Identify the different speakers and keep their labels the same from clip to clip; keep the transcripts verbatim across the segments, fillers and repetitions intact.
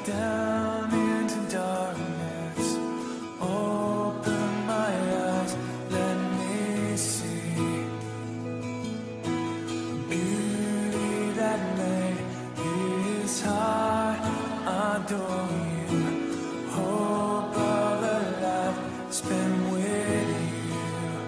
Speaker 1: down into darkness. Open my eyes, let me see beauty that made his heart adore you. Hope of a life spent with you.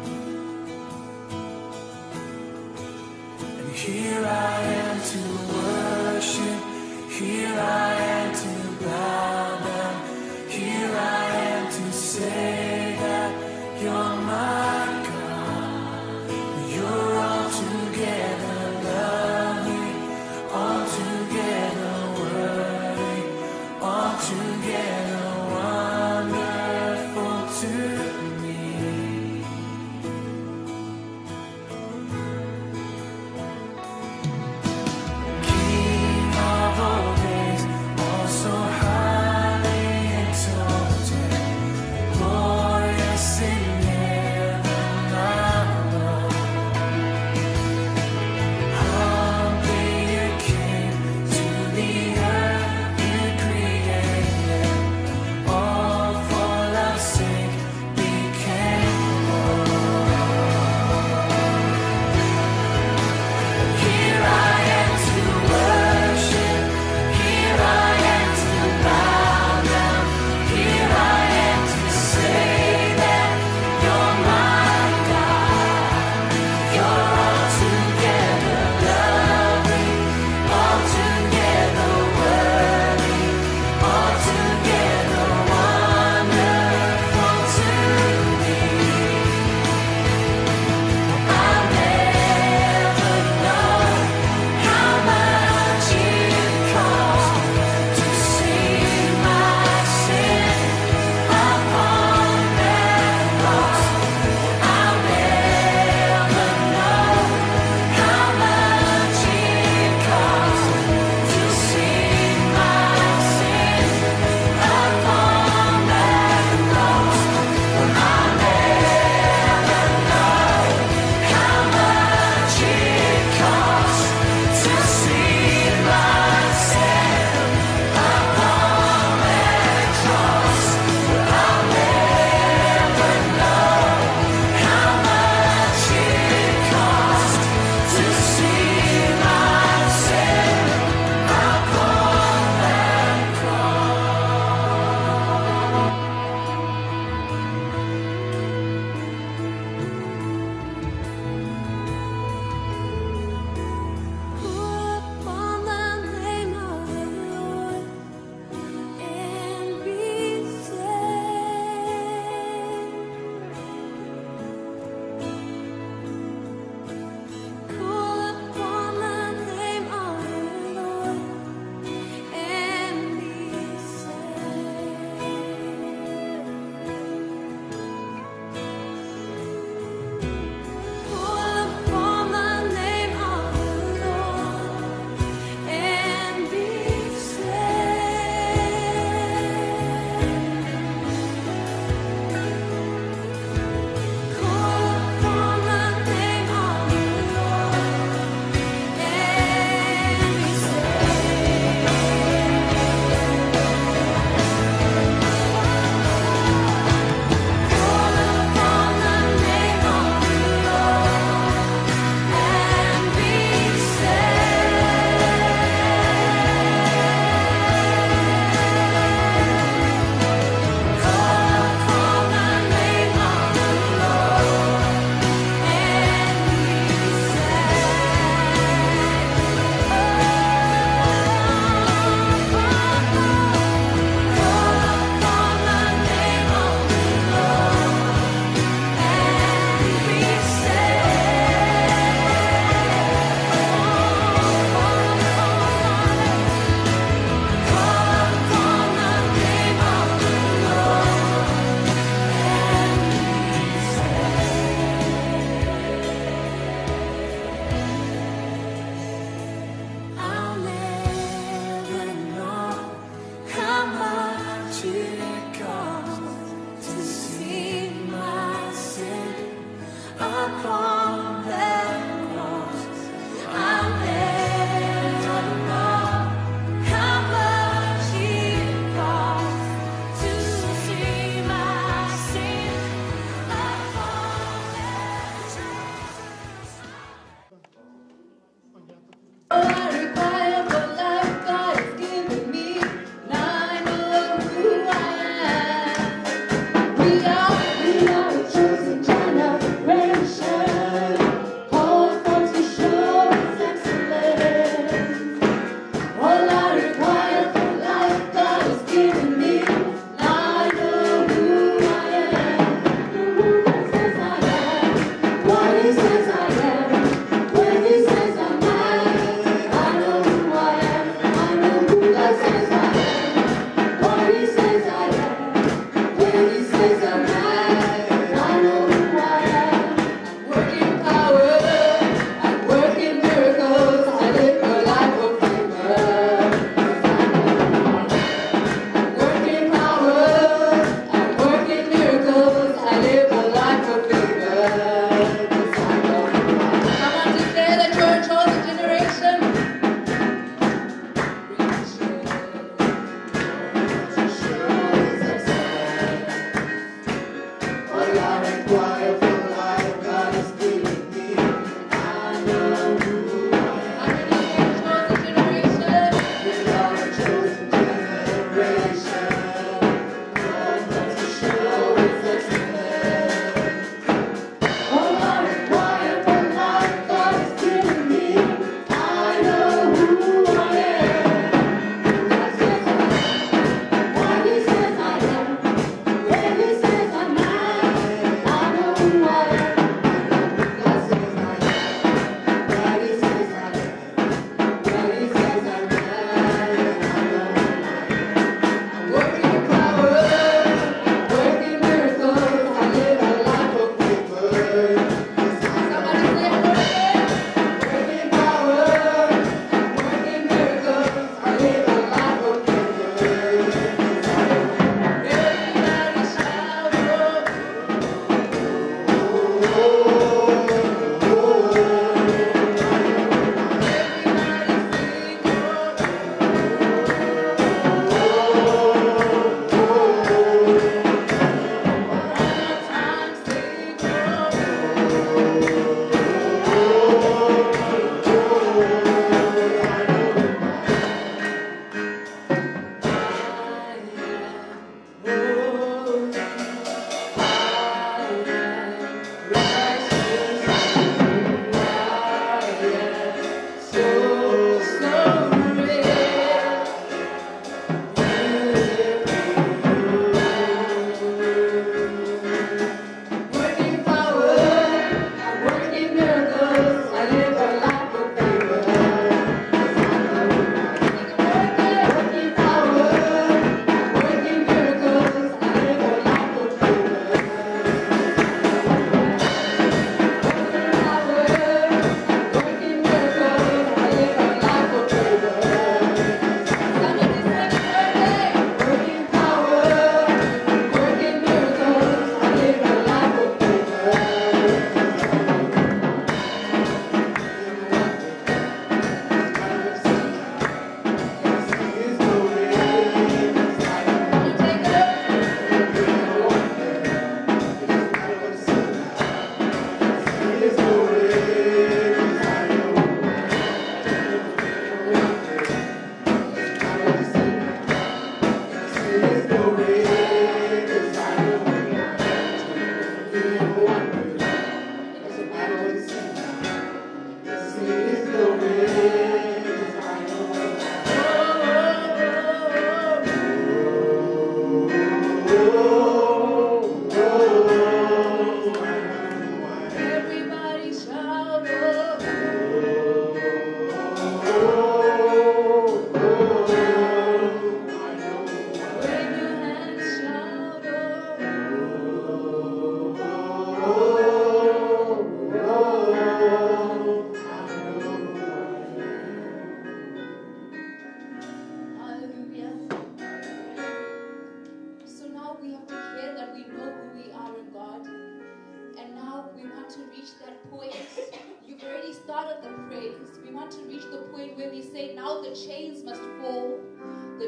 Speaker 1: And here I am to worship. Here I am to bow down. Here I am to say that you're my God. You're altogether lovely, altogether worthy, altogether wonderful to me. King of all days, also highly exalted, glorious in heaven above. Humbly you came to the earth you created,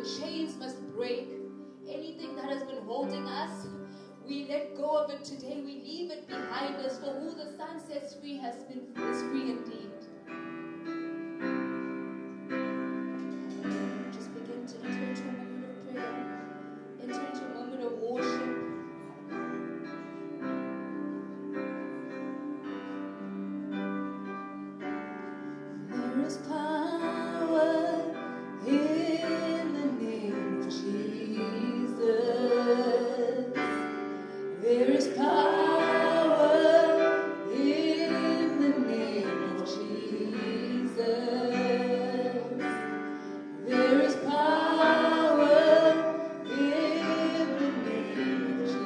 Speaker 2: chains must break. Anything that has been holding us, we let go of it today. We leave it behind us. For who the Son sets free has been is free indeed. Just begin to enter into a moment of prayer. Enter into a moment of worship. There is power in the name of Jesus. There is power in the name of Jesus. There is power in the name of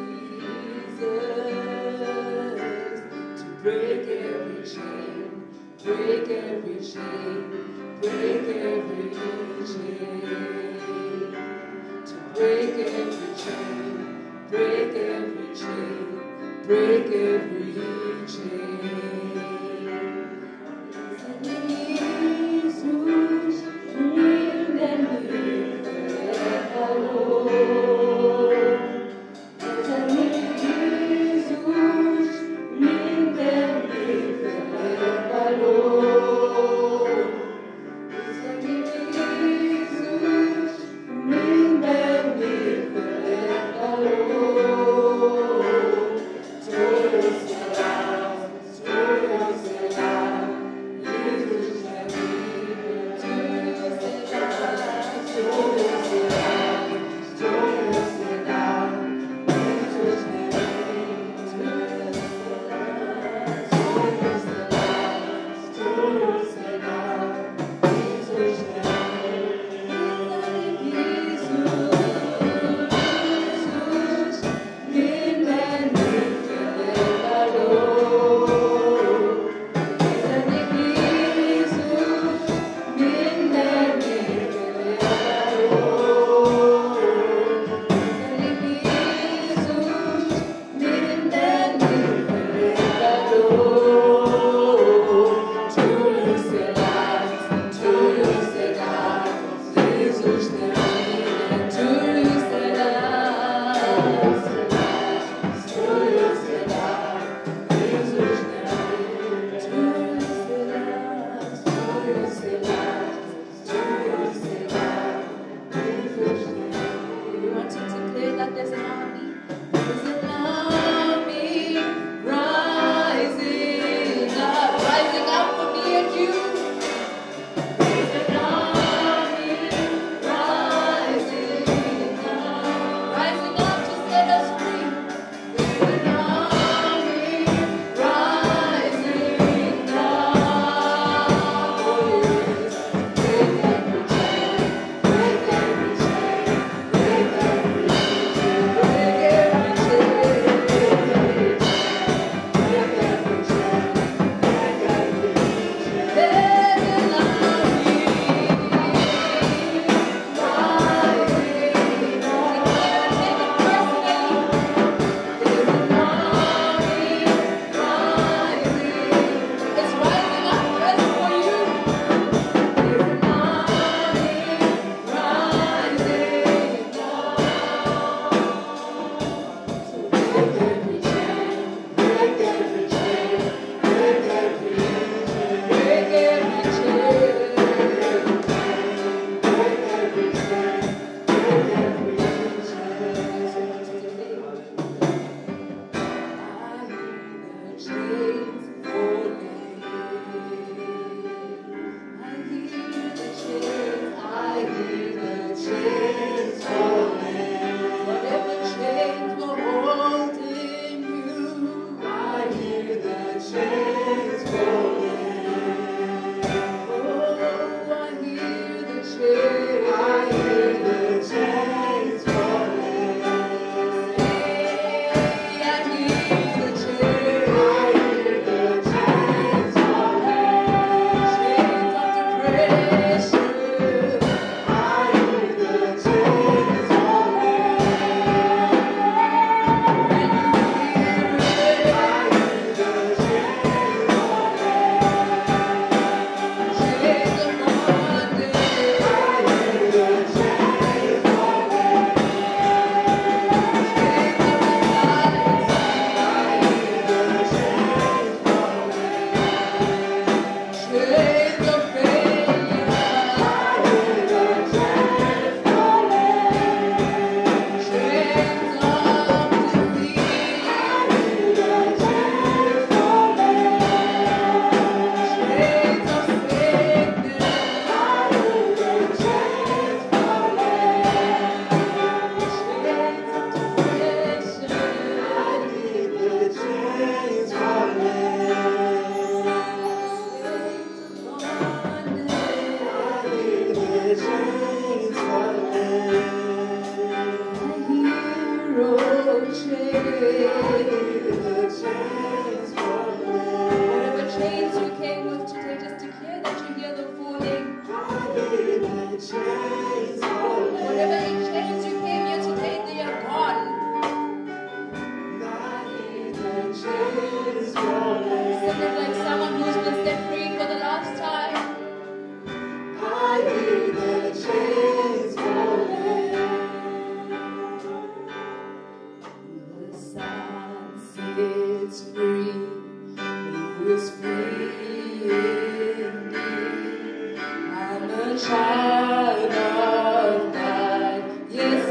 Speaker 2: Jesus to break every chain, break every chain, break every chain, to break every chain, break every chain, break every chain. Jesus, bring them here forever. Jesus, bring them here forever. Todos serán, todos serán, Jesus.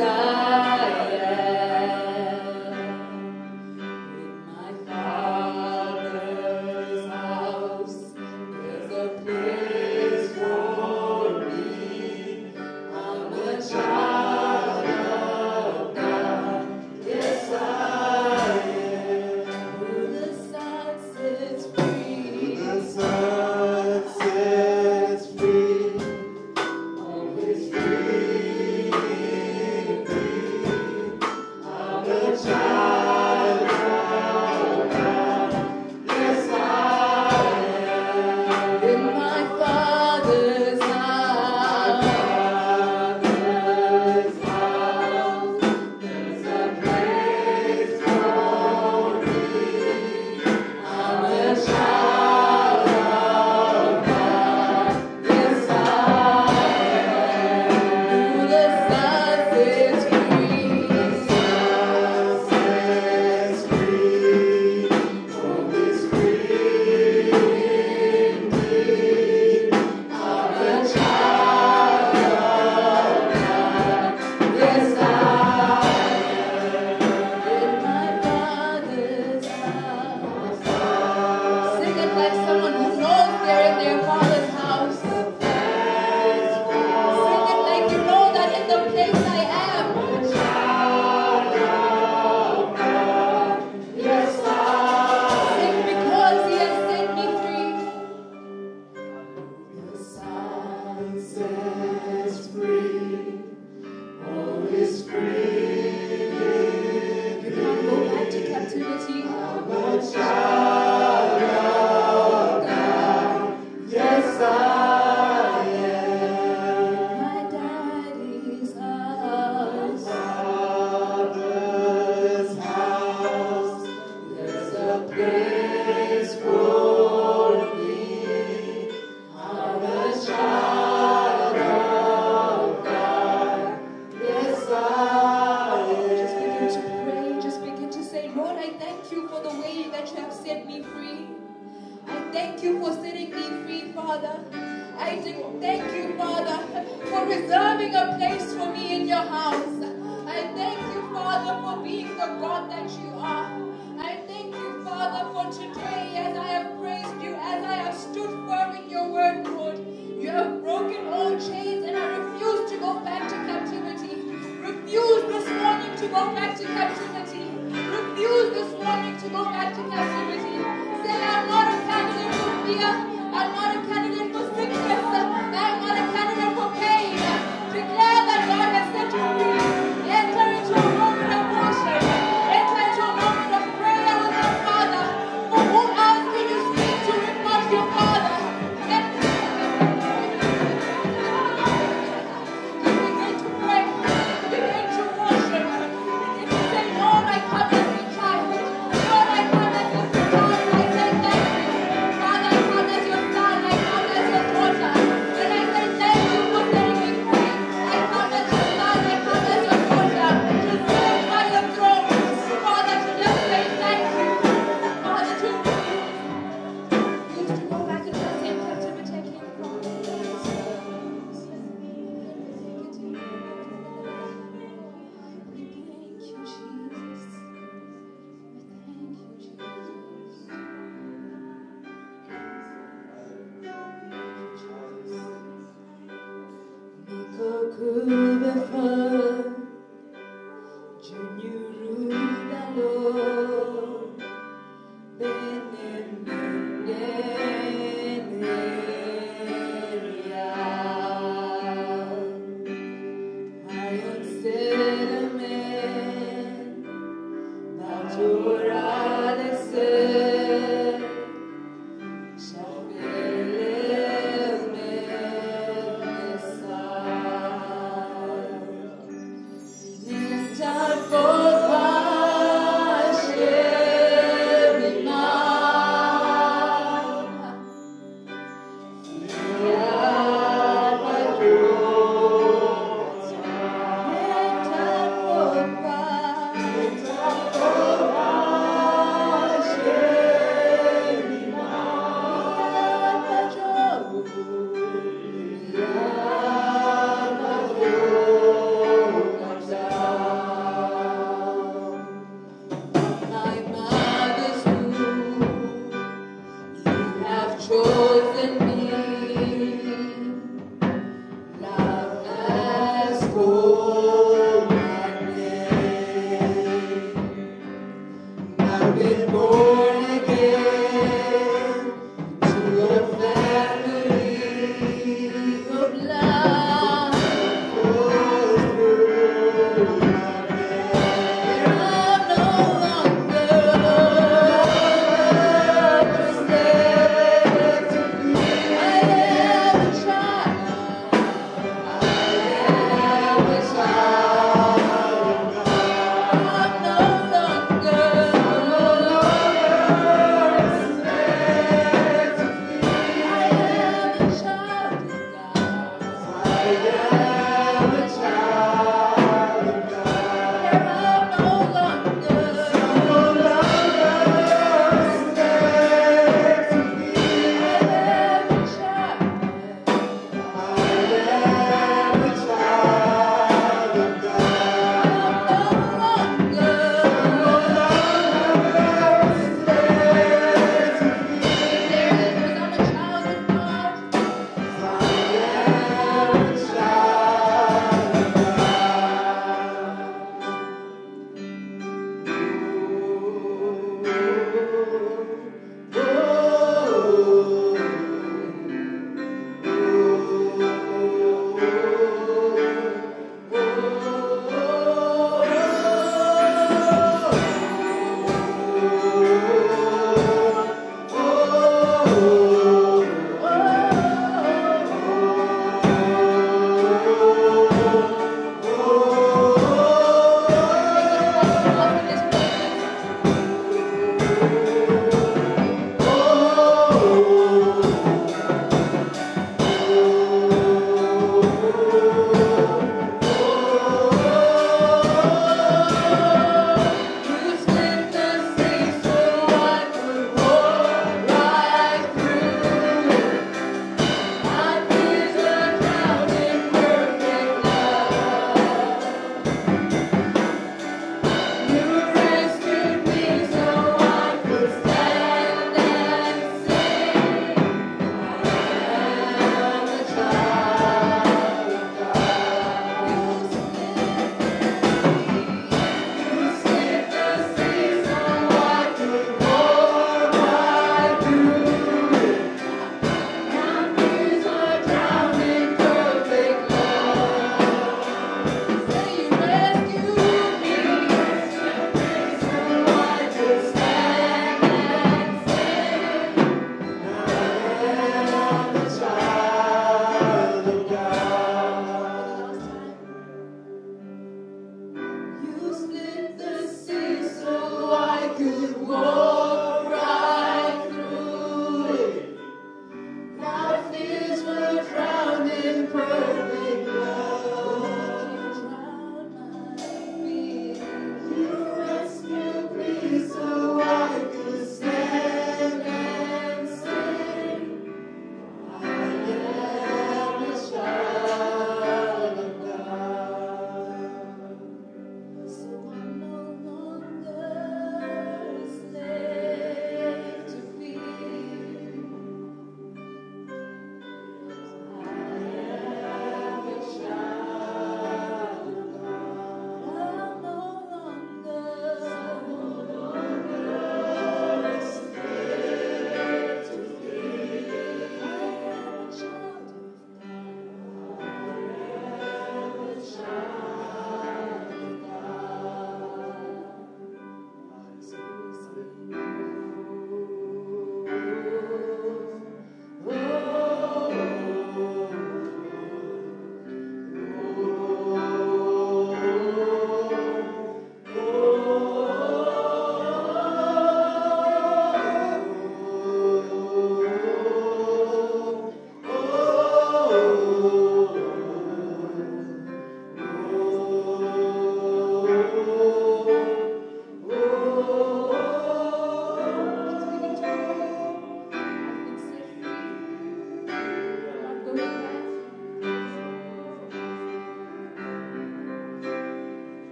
Speaker 2: Let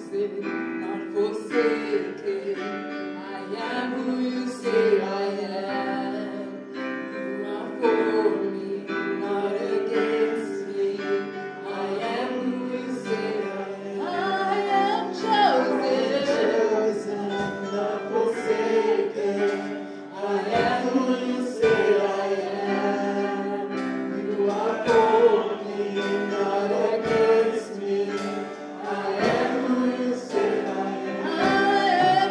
Speaker 2: chosen, not forsaken. I am who you say I am. You are for me, not against me. I am who you say I am. I am chosen, not forsaken. I am who you say I am. You are for me, not against me. I am who you say I am. I am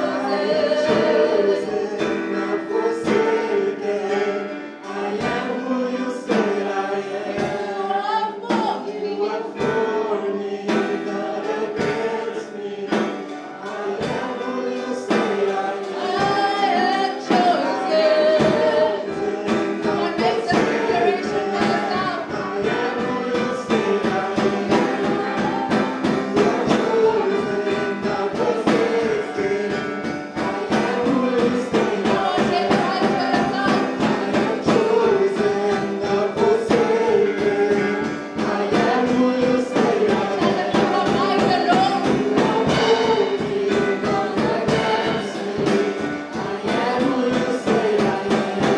Speaker 2: chosen, not forsaken. I am who you say I am. You are for me, not against me. I am who you say I am. I am chosen. Come on, make that declaration for yourself. I am who you say I am. You are chosen, not forsaken. I am who you say I am. Come on, take it right for yourself. I am chosen, not forsaken. I am who you say I am. Tell them you are mine alone. You are for me, not against me. I am who you say I am.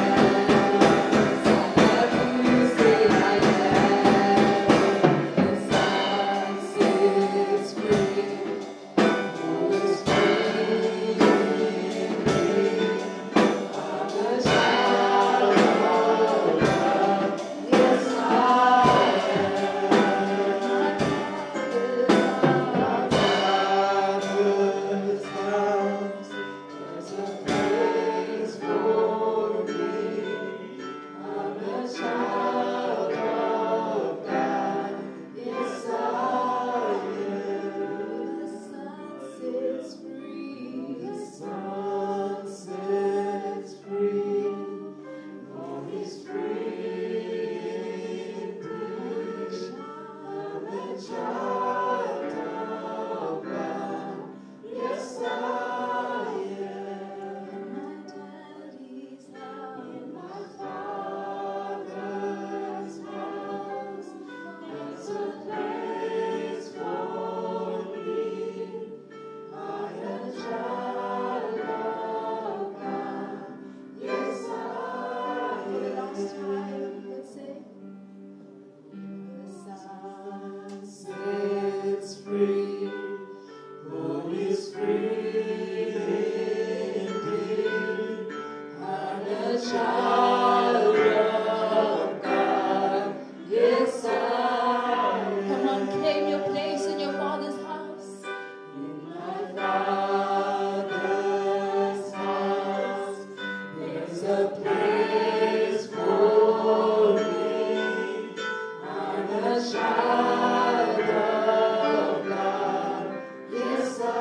Speaker 2: I am who you say I am. The sun sets free. All is free in me. I'm a child of God. Yes, I am. My Father's house, there's a place for me. I'm a child of God. Yes, I am. The sun sets free. The sun sets free. All is free indeed. I'm a child of God. Yes, I am. My daddy's house. In my Father's house, there's a place for me. I am a child of God. Yes, I am. For the last time, let's sing. The sun sets free. All is free indeed. I'm a child of God. Yes, I am. Come on, claim your place in your Father's house. In my Father's house, there's a place for me. I'm a child of God. Yes, I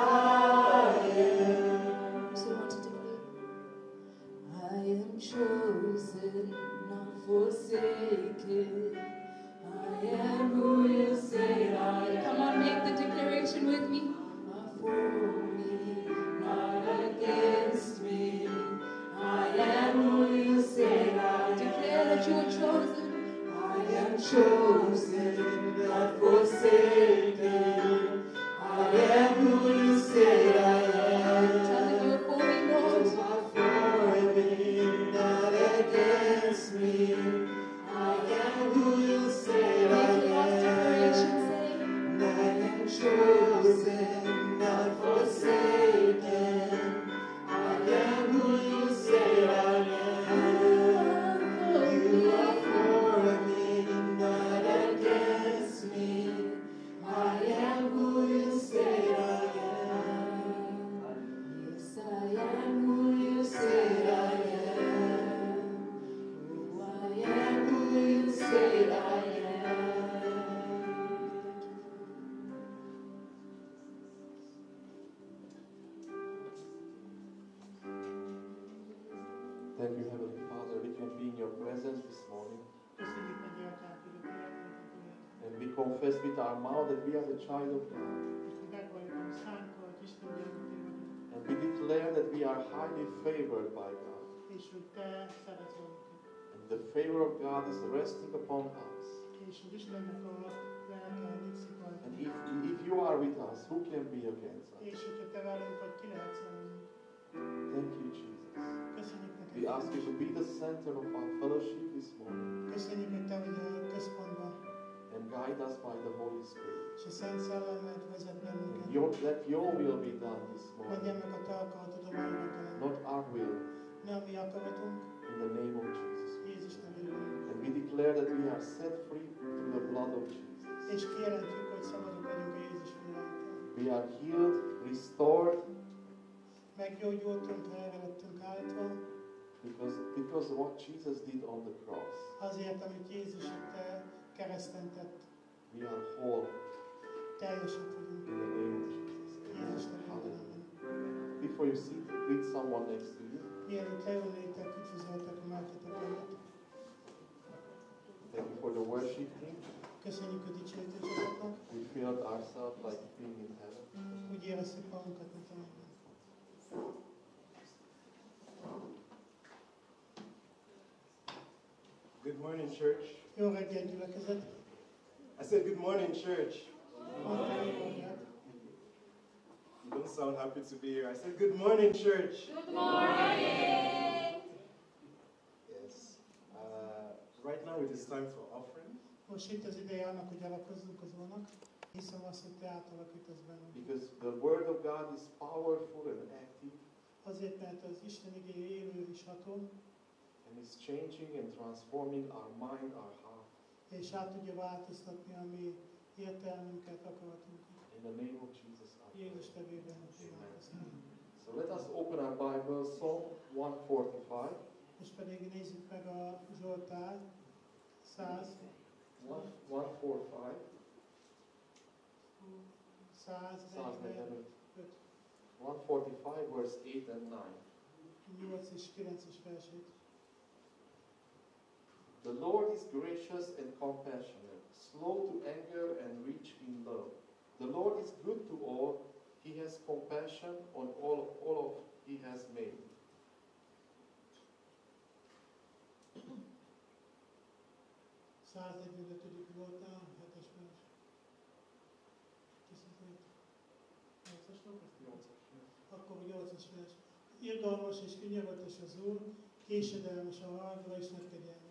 Speaker 2: am. So want to declare, I am chosen, not forsaken. I am who you say I am. Come on, make the declaration with me. Are for me, not against me. I am who you say I am. Declare that you are chosen. I am chosen, not forsaken. I am who you say I am. Tell them you are for me, Lord. You are for me, not against me. I am who you say I am. Make your last declaration, say. I am chosen, not forsaken. I am who you say I am. You are for me, not against me. I am who you say I am. Yes, I am who you say I am. Oh, I am who you say I am.
Speaker 3: Thank you, Heavenly Father. We can be in your presence this morning.
Speaker 4: Köszönjük neki, Atyánk, hogy a Te jelenlétedért.
Speaker 3: And we confess with our mouth that we are the child of God.
Speaker 4: És mi megvalljuk a mi szánkkal, hogy Isten gyermekei vagyunk.
Speaker 3: And we declare that we are highly favored by God.
Speaker 4: És hogy Te szeretsz bennünket.
Speaker 3: And the favor of God is resting upon us.
Speaker 4: És hogy Istennek a lelke nyugszik
Speaker 3: And
Speaker 4: rajtunk.
Speaker 3: if, if you are with us, who can be against us?
Speaker 4: És hogyha te velünk vagy, ki lehetsz velünk.
Speaker 3: Thank you, Jesus.
Speaker 4: Köszönjük neked.
Speaker 3: We ask you to be the center of our fellowship this morning
Speaker 4: Köszönjük, hogy te vagy a központban,
Speaker 3: and guide us by the Holy Spirit.
Speaker 4: és a Szent Szellemed vezet bennünket.
Speaker 3: Your, let your will be done this
Speaker 4: Legyen
Speaker 3: morning,
Speaker 4: meg a te akaratod a mai reggelen.
Speaker 3: not our will,
Speaker 4: Ne a mi akaratunk,
Speaker 3: in the name of Jesus.
Speaker 4: Jézus nevében.
Speaker 3: And we declare that we are set free through the blood of Jesus.
Speaker 4: És kijelentjük, hogy szabadok vagyunk a Jézus véráltal.
Speaker 3: We are healed, restored,
Speaker 4: Meggyógyultunk, helyrevettünk állítva,
Speaker 3: because, because of what Jesus did on the cross.
Speaker 4: azért, amit Jézus itt eh, kereszten tett.
Speaker 3: We are whole
Speaker 4: Teljesek vagyunk.
Speaker 3: in the name of Jesus.
Speaker 4: Jézus nevében.
Speaker 3: Hallelujah.
Speaker 4: Amen.
Speaker 3: Before you sit, greet someone next to you.
Speaker 4: Mielőtt leülnétek, üdvözöltek a mellettetek.
Speaker 3: Thank you for the worship team.
Speaker 4: Köszönjük a dicsőítő csapatnak.
Speaker 3: We felt ourselves like being in heaven.
Speaker 4: Úgy éreztük magunkat, mint a mennyben.
Speaker 2: Good morning, church.
Speaker 4: Jó reggel, gyülekezet!
Speaker 2: I said, good morning, church.
Speaker 4: Mondta jó reggelt.
Speaker 2: You don't sound happy to be here. I said, good morning, church.
Speaker 5: Good morning!
Speaker 2: Yes. Uh, right now it is time for offering.
Speaker 4: Most itt az ideje annak, hogy alakozzunk az Úrnak. Hiszem azt, hogy te átalakítasz bennünk.
Speaker 3: Because the Word of God is powerful and active
Speaker 4: Azért, mert az Isten igéje élő és ható,
Speaker 3: and is changing and transforming our mind, our heart.
Speaker 4: és át tudja változtatni a mi értelmünket, akaratunkat.
Speaker 3: In the name of Jesus. I
Speaker 4: Jézus
Speaker 3: pray.
Speaker 4: nevében imádkozunk.
Speaker 3: So let us open our Bible, Psalm one forty-five.
Speaker 4: Most pedig nézzük meg a Zsoltár száz,
Speaker 3: one forty-five.
Speaker 4: száz negyvenöt,
Speaker 3: one forty-five, verse eight and nine.
Speaker 4: nyolc és kilences versét.
Speaker 3: The Lord is gracious and compassionate, slow to anger and rich in love. The Lord is good to all. He has compassion on all, all of He has made.
Speaker 4: száz negyvenötödik Zsoltár, hetes vers. tizenhét. nyolcas volt? Akkor a nyolcas vers. Irgalmas és kinyovatos az Úr, késedelmes a hargra és nagy kegyelme.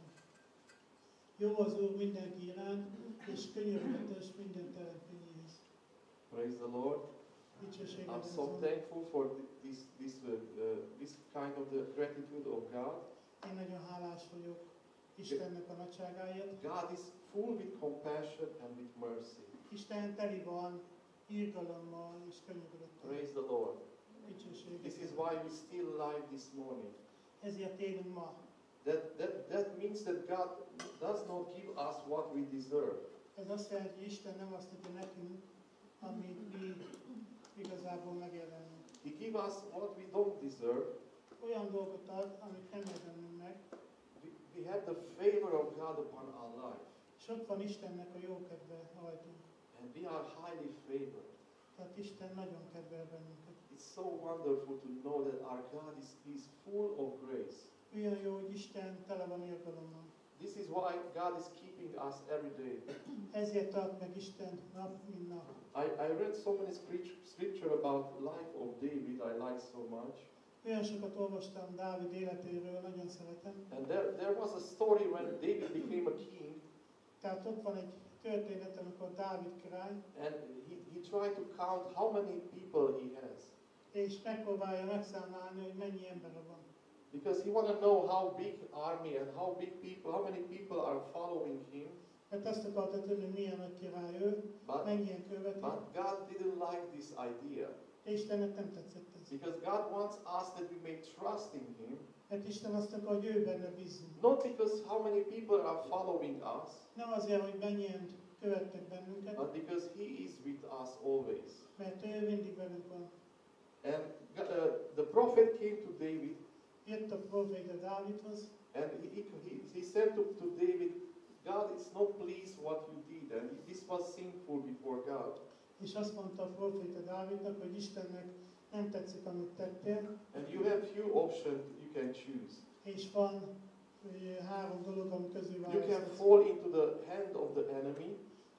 Speaker 4: Jó az Úr mindenki iránt, és könyörületes minden teremtményéhez.
Speaker 3: Praise the Lord.
Speaker 4: Dicsőség
Speaker 3: I'm
Speaker 4: legyen az
Speaker 3: so
Speaker 4: Úrnak.
Speaker 3: thankful for this, this, uh, uh, this kind of the gratitude of God.
Speaker 4: Én nagyon hálás vagyok Istennek a nagyságáért.
Speaker 3: God is full with compassion and with mercy.
Speaker 4: Isten teli van irgalommal és könyörülettel.
Speaker 3: Praise the Lord.
Speaker 4: Dicsőség.
Speaker 3: This is why we still alive this morning.
Speaker 4: Ezért élünk ma.
Speaker 3: That, that, that means that God does not give us what we deserve.
Speaker 4: Ez azt jelenti, hogy Isten nem azt adja nekünk, amit mi igazából megérdemlünk.
Speaker 3: He gives us what we don't deserve.
Speaker 4: Olyan dolgot ad, amit nem érdemlünk meg,
Speaker 3: We, we have the favor of God upon our life.
Speaker 4: és ott van Istennek a jó kedve rajtunk.
Speaker 3: And we are highly favored.
Speaker 4: Tehát Isten nagyon kedvel bennünket.
Speaker 3: It's so wonderful to know that our God is, is full of grace.
Speaker 4: Olyan jó, hogy Isten tele van irgalommal.
Speaker 3: This is why God is keeping us every day.
Speaker 4: Ezért tart meg Isten nap, mint nap.
Speaker 3: I, I read so many script- scripture about life of David I like so much.
Speaker 4: Olyan sokat olvastam Dávid életéről, nagyon szeretem.
Speaker 3: And there, there was a story when David became a king,
Speaker 4: Tehát ott van egy történet, amikor Dávid király,
Speaker 3: and he, he tried to count how many people he has.
Speaker 4: és megpróbálja megszámlálni, hogy mennyi embere van.
Speaker 3: Because he want to know how big army and how big people, how many people are following him.
Speaker 4: Mert azt akarta tudni, hogy milyen nagy király ő,
Speaker 3: But,
Speaker 4: mennyien követi.
Speaker 3: but God didn't like this idea.
Speaker 4: De Istennek nem tetszett ez.
Speaker 3: Because God wants us that we may trust in Him.
Speaker 4: Mert Isten azt akar, hogy ő benne bízzunk.
Speaker 3: Not because how many people are following us,
Speaker 4: Nem azért, hogy mennyien követtek bennünket,
Speaker 3: but because He is with us always.
Speaker 4: mert ő mindig velünk van.
Speaker 3: And uh, the prophet came to David,
Speaker 4: Jött a proféta Dávidhoz,
Speaker 3: and he, he, he said to, to David, God is not pleased what you did, and this was sinful before God.
Speaker 4: és azt mondta a proféta Dávidnak, hogy Istennek nem tetszik, amit tettél,
Speaker 3: And you have few options you can choose.
Speaker 4: és van ö, három dolog, ami közül
Speaker 3: You can
Speaker 4: választhatsz.
Speaker 3: fall into the hand of the enemy,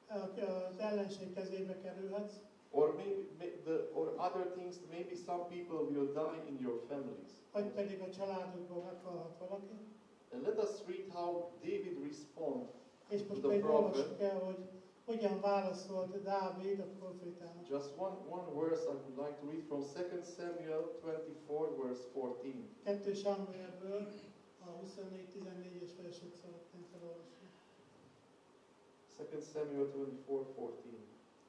Speaker 4: az ellenség kezébe kerülhetsz,
Speaker 3: or maybe may- the or other things. Maybe some people will die in your families.
Speaker 4: vagy pedig a családokból meghalhat valaki.
Speaker 3: And let us read how David responded.
Speaker 4: És most
Speaker 3: The
Speaker 4: pedig
Speaker 3: prophet.
Speaker 4: olvassuk el, hogy hogyan válaszolt Dávid a profétának.
Speaker 3: Just one, one verse I would like to read from Second Samuel twenty-four, verse fourteen.
Speaker 4: Kettő Sámuelből a huszonnégy tizennégyes verset szeretném felolvasni.
Speaker 3: Second Samuel twenty-four, fourteen.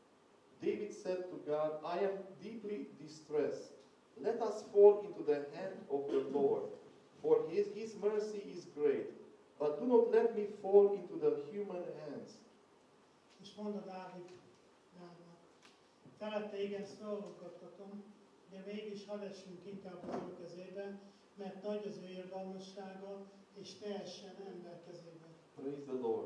Speaker 3: David said to God, I am deeply distressed. Let us fall into the hand of the Lord, for his, his mercy is great. But do not let me fall into the human hands.
Speaker 4: És mondta Dávid Gádnak, felette igen szolgáltatom, de mégis hadd essünk inkább az ő kezébe, mert nagy az ő irgalmassága, és ne essen ember kezébe.
Speaker 3: Praise the Lord.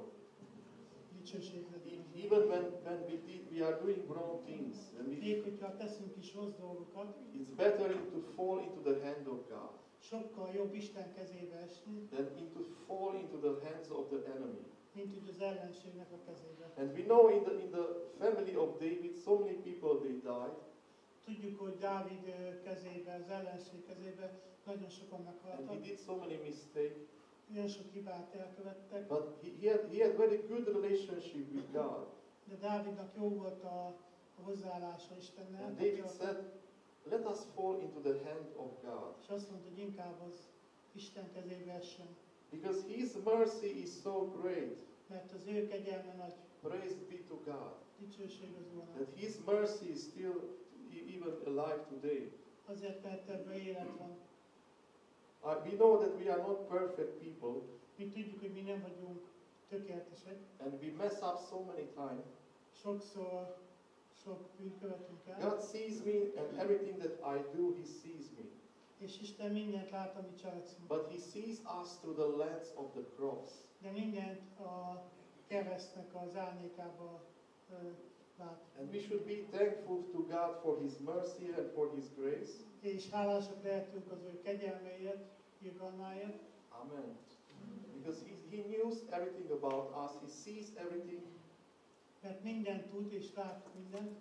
Speaker 4: Dicsőség legyen.
Speaker 3: E- Even when, when we, did, we are doing wrong things, and we,
Speaker 4: Még hogyha teszünk is rossz dolgokat,
Speaker 3: it's better to fall into the hand of God
Speaker 4: sokkal jobb Isten kezébe esni,
Speaker 3: than into fall into the hands of the enemy.
Speaker 4: mint úgy az ellenségnek a kezébe.
Speaker 3: And we know in the in the family of David, so many people they died,
Speaker 4: Tudjuk, hogy Dávid ö, kezébe, az ellenség kezébe nagyon sokan
Speaker 3: and he
Speaker 4: meghaltak,
Speaker 3: did so many mistakes.
Speaker 4: olyan sok hibát elkövettek,
Speaker 3: But he, he had he had very good relationship with God.
Speaker 4: de Dávidnak jó volt a, a hozzáállása Istennel,
Speaker 3: And David
Speaker 4: kapcsolata.
Speaker 3: said, "Let us fall into the hand of God,
Speaker 4: És azt mondta, hogy inkább az Isten kezébe essen,
Speaker 3: because His mercy is so great.
Speaker 4: mert az ő kegyelme nagy.
Speaker 3: Praise be to God
Speaker 4: Dicsőség az Úrnak.
Speaker 3: that His mercy is still e- even alive today."
Speaker 4: Azért, mert ebben élet van.
Speaker 3: Uh, we know that we are not perfect people,
Speaker 4: Mi tudjuk, hogy mi nem vagyunk tökéletesek.
Speaker 3: and we mess up so many times.
Speaker 4: Sokszor sok bűnt követünk el.
Speaker 3: God sees me, and everything that I do, He sees me.
Speaker 4: És Isten mindent lát, amit cselekszünk.
Speaker 3: But He sees us through the lens of the cross.
Speaker 4: De mindent a keresztnek az árnyékába ö, lát.
Speaker 3: And we should be thankful to God for His mercy and for His grace.
Speaker 4: És hálásak lehetünk az ő kegyelméért, irgalmáért,
Speaker 3: Amen. Because he, he knows everything about us. He sees everything.
Speaker 4: mert mindent tud és lát mindent.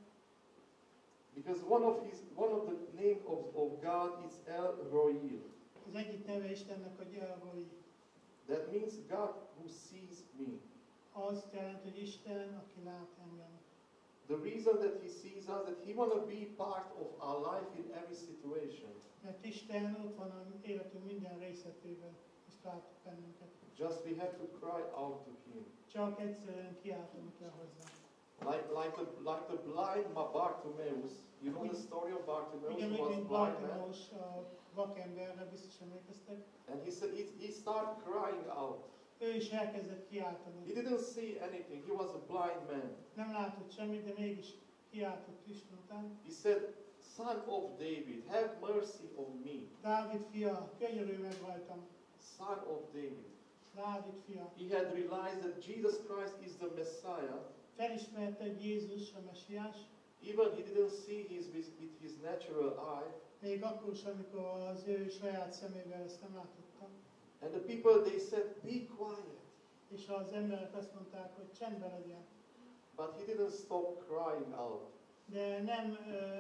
Speaker 3: Because one of his one of the name of, of God is El Roi.
Speaker 4: Az egyik neve Istennek a Gyelvai.
Speaker 3: That means God who sees me.
Speaker 4: Azt jelenti, hogy Isten, aki lát engem.
Speaker 3: The reason that He sees us, that He want to be part of our life in every situation.
Speaker 4: Mert Isten ott van az életünk minden részletében, és lát bennünket.
Speaker 3: Just we have to cry out to Him.
Speaker 4: Csak egyszerűen kiáltani kell hozzá.
Speaker 3: Like like the like the blind Bartimaeus. You know the story of Bartimaeus,
Speaker 4: Ugyanúgy,
Speaker 3: who was
Speaker 4: mint
Speaker 3: blind man,
Speaker 4: Bartimaeus, a vakemberre, biztos emlékeztek,
Speaker 3: and he said he, he started crying out.
Speaker 4: ő is elkezdett
Speaker 3: He
Speaker 4: kiáltani.
Speaker 3: didn't see anything. He was a blind man.
Speaker 4: Nem látott semmit, de mégis kiáltott Isten után.
Speaker 3: He said, "Son of David, have mercy on me."
Speaker 4: Dávid fia, könyörülj meg rajtam.
Speaker 3: Son of David.
Speaker 4: Dávid fia.
Speaker 3: He had realized that Jesus Christ is the Messiah.
Speaker 4: Felismerte, hogy Jézus a mesiás,
Speaker 3: Even he didn't see his with, with his natural eye.
Speaker 4: még akkor is, amikor az ő saját szemével ezt nem látotta.
Speaker 3: And the people, they said, "Be quiet."
Speaker 4: És az emberek azt mondták, hogy csendben legyen.
Speaker 3: But he didn't stop crying out.
Speaker 4: De nem ö,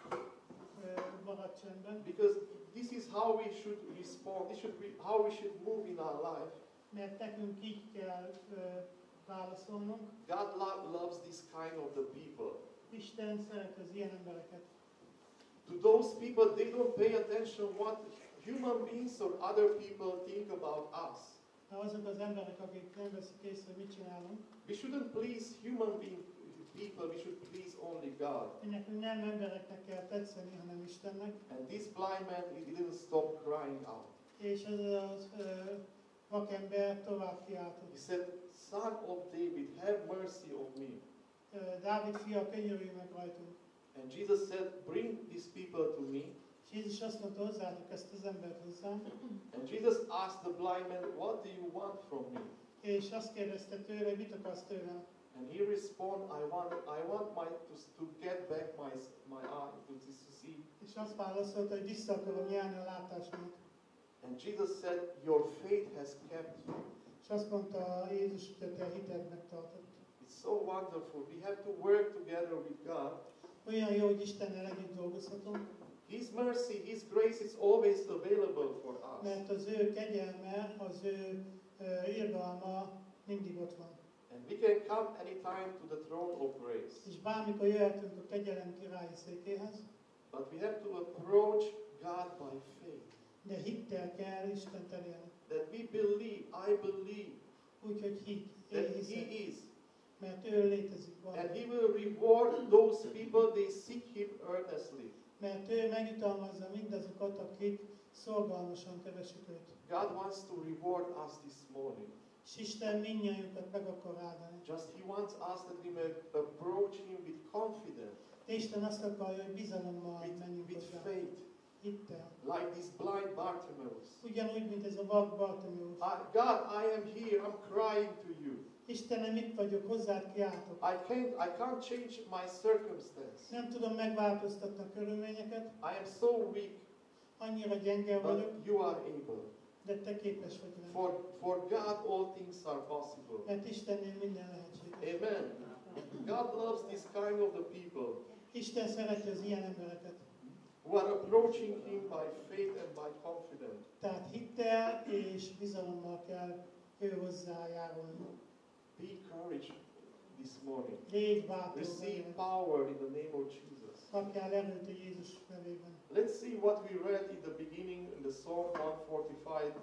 Speaker 4: ö, maradt csendben,
Speaker 3: Because this is how we should respond. This should be how we should move in our life.
Speaker 4: mert nekünk így kell ö, válaszolnunk.
Speaker 3: God lo- loves this kind of the people.
Speaker 4: Isten szeret az ilyen embereket.
Speaker 3: To those people, they don't pay attention what human beings or other people think about us.
Speaker 4: De azok az emberek, akik nem veszik észre, hogy mit csinálunk,
Speaker 3: We shouldn't please human being people, we should please only God.
Speaker 4: mi nekünk nem embereknek kell tetszeni, hanem Istennek.
Speaker 3: And this blind man, he didn't stop crying out.
Speaker 4: És ez az ö, vakember tovább
Speaker 3: He
Speaker 4: kiáltott.
Speaker 3: said, "Son of David, have mercy on me."
Speaker 4: Ö, Dávid fia, könyörülj meg rajtunk.
Speaker 3: And Jesus said, "Bring these people to me."
Speaker 4: És Jézus azt mondta, hozzátok ezt az embert hozzám.
Speaker 3: And Jesus asked the blind man, "What do you want from me?"
Speaker 4: És azt kérdezte tőle, hogy mit akarsz tőlem.
Speaker 3: And he responded, "I want, I want my to, to get back my my eye to, to see."
Speaker 4: És azt válaszolta, hogy vissza akarom járni a látásomat.
Speaker 3: And Jesus said, "Your faith has kept you."
Speaker 4: És azt mondta Jézus, hogy a te hited megtartott.
Speaker 3: It It's so wonderful. We have to work together with God.
Speaker 4: Olyan jó, hogy Istennel együtt dolgozhatunk,
Speaker 3: His mercy, His grace is always available for us.
Speaker 4: mert az ő kegyelme, az ő ö, irgalma mindig ott van.
Speaker 3: And we can come anytime to the throne of grace.
Speaker 4: És bármikor jöhetünk a kegyelem királyi székéhez,
Speaker 3: But we have to approach God by faith.
Speaker 4: de hittel kell Istent elérni.
Speaker 3: That we believe, I believe,
Speaker 4: Úgyhogy higgy,
Speaker 3: that
Speaker 4: én
Speaker 3: He
Speaker 4: hiszek,
Speaker 3: is.
Speaker 4: mert ő létezik
Speaker 3: And
Speaker 4: valami.
Speaker 3: He will reward those people, they seek Him earnestly.
Speaker 4: Mert ő megjutalmazza mindazokat, akik szorgalmasan keresik őt.
Speaker 3: God wants to reward us this morning.
Speaker 4: És Isten mindnyájunkat meg akar áldani.
Speaker 3: Just He wants us that we may approach Him with confidence,
Speaker 4: De Isten azt akarja, hogy bizalommal
Speaker 3: with,
Speaker 4: menjünk
Speaker 3: with
Speaker 4: hozzá.
Speaker 3: faith,
Speaker 4: Hittel.
Speaker 3: like this blind Bartimaeus.
Speaker 4: Ugyanúgy, mint ez a vak Bartimeus.
Speaker 3: I, God, I am here, I'm crying to you.
Speaker 4: Istenem, itt vagyok, hozzád kiáltok.
Speaker 3: I can't, I can't change my circumstance.
Speaker 4: Nem tudom megváltoztatni a körülményeket,
Speaker 3: I am so weak,
Speaker 4: annyira gyenge vagyok,
Speaker 3: but you are able.
Speaker 4: de te képes vagy rá.
Speaker 3: For, for God, all things are possible.
Speaker 4: Mert Istennél minden lehetséges.
Speaker 3: Amen. God loves this kind of the people
Speaker 4: Isten szereti az ilyen embereket.
Speaker 3: who are approaching Him by faith and by confidence.
Speaker 4: Tehát hittel és bizalommal kell ő hozzájárulni.
Speaker 3: Be encouraged this morning.
Speaker 4: Légy bátor,
Speaker 3: Receive
Speaker 4: legyen.
Speaker 3: power in the name of Jesus.
Speaker 4: Kapjál erőt a Jézus nevében.
Speaker 3: Let's see what we read in the beginning in the Psalm one forty-five.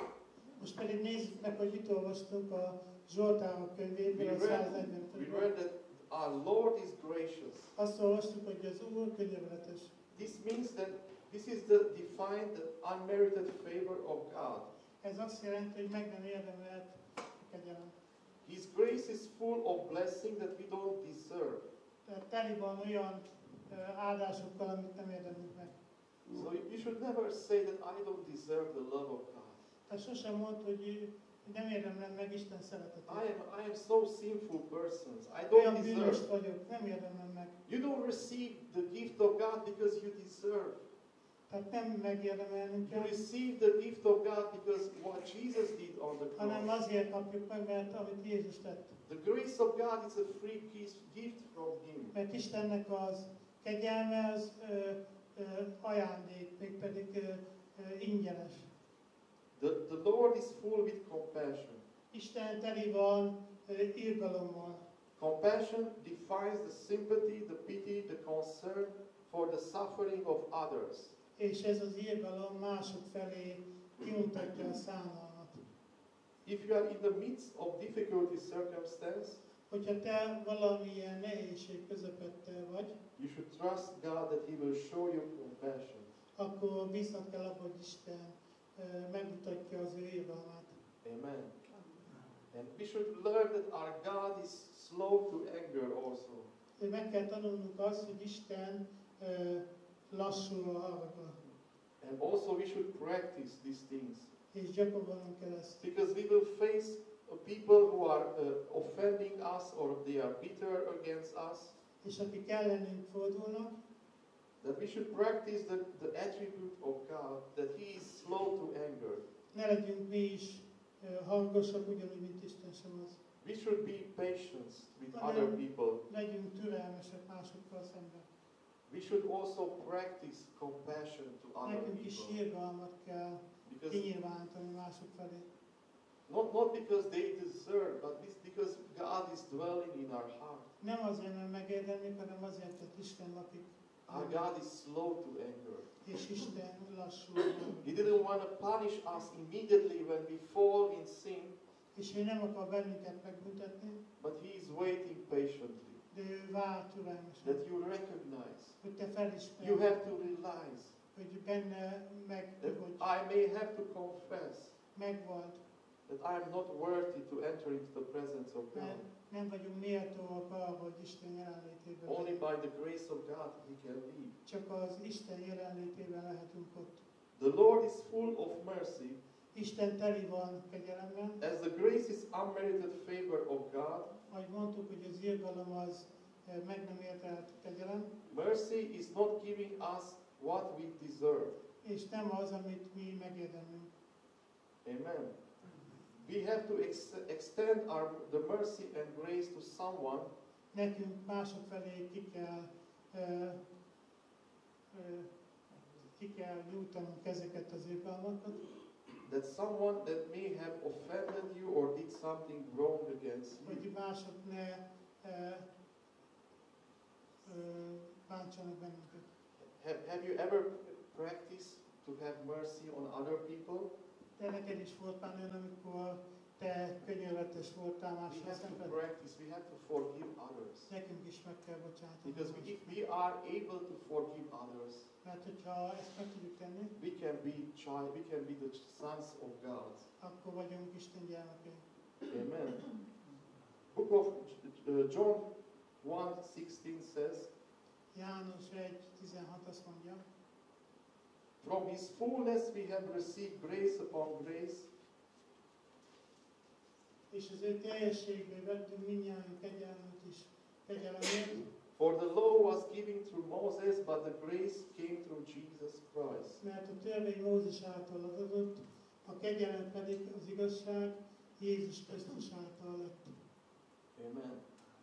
Speaker 4: Most pedig nézzük meg, hogy mit olvastunk a Zsoltárok könyvéből,
Speaker 3: We
Speaker 4: a
Speaker 3: read, we
Speaker 4: száznegyvenötödből.
Speaker 3: read that our Lord is gracious.
Speaker 4: Azt olvastuk, hogy az Úr könyörületes.
Speaker 3: This means that this is the defined the unmerited favor of God.
Speaker 4: Ez azt jelenti, hogy meg nem érdemelt kegyelem.
Speaker 3: His grace is full of blessing that we don't deserve.
Speaker 4: Tehát teli van olyan ö, áldásokkal, amit nem érdemlünk meg.
Speaker 3: So you should never say that I don't deserve the love of God.
Speaker 4: Tehát sosem mondd, hogy nem érdemlem meg Isten szeretetét.
Speaker 3: I am I am so sinful person. I don't
Speaker 4: Olyan bűnös
Speaker 3: deserve.
Speaker 4: vagyok, nem érdemlem meg.
Speaker 3: You don't receive the gift of God because you deserve.
Speaker 4: Tehát nem megérdemelnünk
Speaker 3: You
Speaker 4: kell,
Speaker 3: receive the gift of God because what Jesus did on the
Speaker 4: hanem
Speaker 3: cross.
Speaker 4: azért kapjuk meg, mert amit Jézus tett.
Speaker 3: The grace of God is a free gift gift from Him.
Speaker 4: Mert Istennek az kegyelme az ö, ö, ajándék, mégpedig ö, ö, ingyenes.
Speaker 3: The, the Lord is full with compassion.
Speaker 4: Isten teli van ö, irgalommal.
Speaker 3: Compassion defines the sympathy, the pity, the concern for the suffering of others.
Speaker 4: És ez az irgalom mások felé kimutatja a szánalmat.
Speaker 3: If you are in the midst of difficulty circumstance,
Speaker 4: Hogyha te valamilyen nehézség közepette vagy,
Speaker 3: you should trust God that He will show you compassion.
Speaker 4: akkor bíznod kell abba, hogy Isten ö, megmutatja az ő irgalmát.
Speaker 3: Amen. And we should learn that our God is slow to anger also.
Speaker 4: Ö, Meg kell tanulnunk azt, hogy Isten ö, lassú a haragra,
Speaker 3: And also we should practice these things.
Speaker 4: és gyakorolnunk kell ezt.
Speaker 3: Because we will face uh, people who are uh, offending us or they are bitter against us.
Speaker 4: És akik ellenünk fordulnak,
Speaker 3: That we should practice the, the attribute of God, that He is slow to anger.
Speaker 4: ne legyünk mi is ö, hangosak, ugyanúgy, mint Isten sem az.
Speaker 3: We should be patient with
Speaker 4: Amen.
Speaker 3: other people.
Speaker 4: Legyünk türelmesek másokkal szemben.
Speaker 3: We should also practice compassion to other
Speaker 4: Nekünk is
Speaker 3: people.
Speaker 4: irgalmat kell
Speaker 3: Because
Speaker 4: kinyilvánítani mások felé.
Speaker 3: not, not because they deserve, but this because God is dwelling in our heart.
Speaker 4: Nem azért, mert megérdemlik, hanem azért, mert Isten lakik.
Speaker 3: Our God is slow to anger.
Speaker 4: És Isten lassú.
Speaker 3: He didn't want to punish us immediately when we fall in sin,
Speaker 4: És ő nem akar bennünket megbüntetni,
Speaker 3: but He is waiting patiently.
Speaker 4: de ő vár türelmesen.
Speaker 3: That you recognize,
Speaker 4: Hogy te
Speaker 3: you
Speaker 4: felismered,
Speaker 3: have to realize
Speaker 4: hogy benne meg,
Speaker 3: that
Speaker 4: hogy
Speaker 3: I may have to confess
Speaker 4: megvolt,
Speaker 3: that I am not worthy to enter into the presence of God.
Speaker 4: mert nem vagyunk méltóak arra, hogy Isten jelenlétében
Speaker 3: Only
Speaker 4: legyünk.
Speaker 3: by the grace of God we can live.
Speaker 4: Csak az Isten jelenlétében lehetünk ott.
Speaker 3: The Lord is full of mercy,
Speaker 4: Isten teli van kegyelemmel,
Speaker 3: as the grace is unmerited favor of God.
Speaker 4: ahogy mondtuk, hogy az irgalom az eh, meg nem értelt kegyelem,
Speaker 3: Mercy is not giving us what we deserve.
Speaker 4: és nem az, amit mi megérdemlünk.
Speaker 3: Amen. we have to ex- extend our, the mercy and grace to someone
Speaker 4: Nekünk mások felé ki kell, ö, ö, ki kell nyújtanunk ezeket az irgalmakat,
Speaker 3: that someone that may have offended you or did something wrong against you.
Speaker 4: hogy mások ne ö, ö, bántsanak bennünket.
Speaker 3: Have, have you ever practiced to have mercy on other people?
Speaker 4: De neked is volt már olyan, amikor te könyörületes voltál
Speaker 3: We
Speaker 4: mások
Speaker 3: have to
Speaker 4: szemben.
Speaker 3: practice, we have to forgive others.
Speaker 4: Nekünk is meg kell bocsátani.
Speaker 3: Because we, if we are able to forgive others,
Speaker 4: Mert hogyha ezt meg tudjuk tenni,
Speaker 3: we can be child, we can be the sons of God.
Speaker 4: akkor vagyunk Isten gyermekei.
Speaker 3: Amen. Book of uh, John one sixteen says,
Speaker 4: János egy tizenhat azt mondja,
Speaker 3: from his fullness we have received grace upon grace,
Speaker 4: és az ő teljességből vettünk mindnyáján kegyelmet is, kegyelemért,
Speaker 3: for the law was given through Moses, but the grace came through Jesus Christ.
Speaker 4: mert a törvény Mózes által adott, a kegyelem pedig az igazság Jézus Krisztus által lett.
Speaker 3: Amen.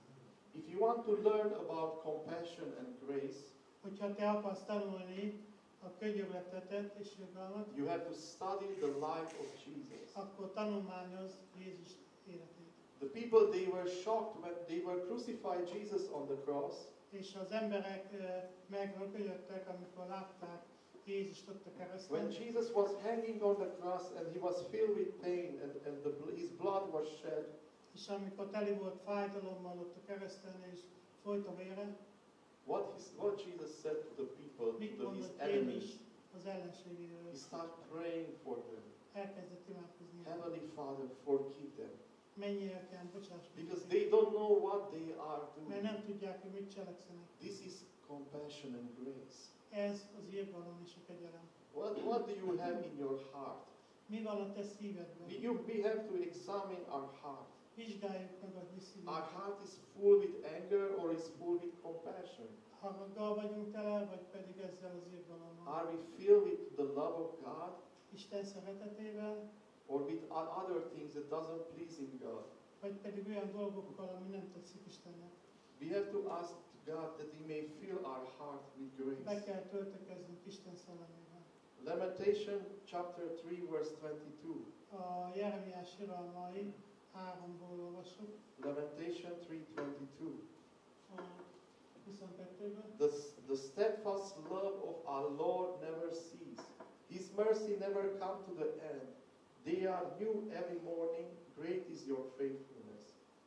Speaker 3: If you want to learn about compassion and grace,
Speaker 4: Hogyha te akarsz tanulni a könyörületetet és irgalmat,
Speaker 3: you have to study the life of Jesus.
Speaker 4: akkor tanulmányoz Jézus életét.
Speaker 3: The people, they were shocked when they were crucified Jesus on the cross.
Speaker 4: És az emberek eh, megrökönyödtek, amikor látták Jézust ott a kereszten.
Speaker 3: When Jesus was hanging on the cross and he was filled with pain and, and the, bl- his blood was shed,
Speaker 4: És amikor teli volt fájdalommal ott a kereszten, és folyt a vére,
Speaker 3: what, his, what Jesus said to the people,
Speaker 4: mit
Speaker 3: to his
Speaker 4: mondott
Speaker 3: enemies,
Speaker 4: Jézus az ellenségéről?
Speaker 3: he started praying for them.
Speaker 4: Elkezdett imádkozni.
Speaker 3: Heavenly Father, forgive them.
Speaker 4: Mennyien bocsáss meg
Speaker 3: Because
Speaker 4: nekik,
Speaker 3: they don't know what they are
Speaker 4: mert
Speaker 3: doing.
Speaker 4: nem tudják, hogy mit cselekszenek.
Speaker 3: This is compassion and grace.
Speaker 4: Ez az irgalom és a kegyelem.
Speaker 3: What, what do you have in your heart?
Speaker 4: Mi van a te szívedben?
Speaker 3: We, you, we have to examine our heart.
Speaker 4: Vizsgáljuk meg a mi
Speaker 3: Our
Speaker 4: szívünket.
Speaker 3: heart is full with anger or is full with compassion?
Speaker 4: Haraggal vagyunk tele, vagy pedig ezzel az irgalommal?
Speaker 3: Are we filled with the love of God
Speaker 4: Isten szeretetével,
Speaker 3: or with o- other things that doesn't please in God?
Speaker 4: vagy pedig olyan dolgokkal, ami nem tetszik Istennek?
Speaker 3: We have to ask God that He may fill our heart with
Speaker 4: Be
Speaker 3: grace.
Speaker 4: kell töltekeznünk Isten szellemével.
Speaker 3: Lamentation chapter three verse twenty-two.
Speaker 4: A Jeremiás iralmai háromból olvasok,
Speaker 3: Lamentation three twenty-two.
Speaker 4: a huszonkettőből.
Speaker 3: The, the steadfast love of our Lord never ceases. His mercy never come to the end. They are new every morning. Great is your faithfulness.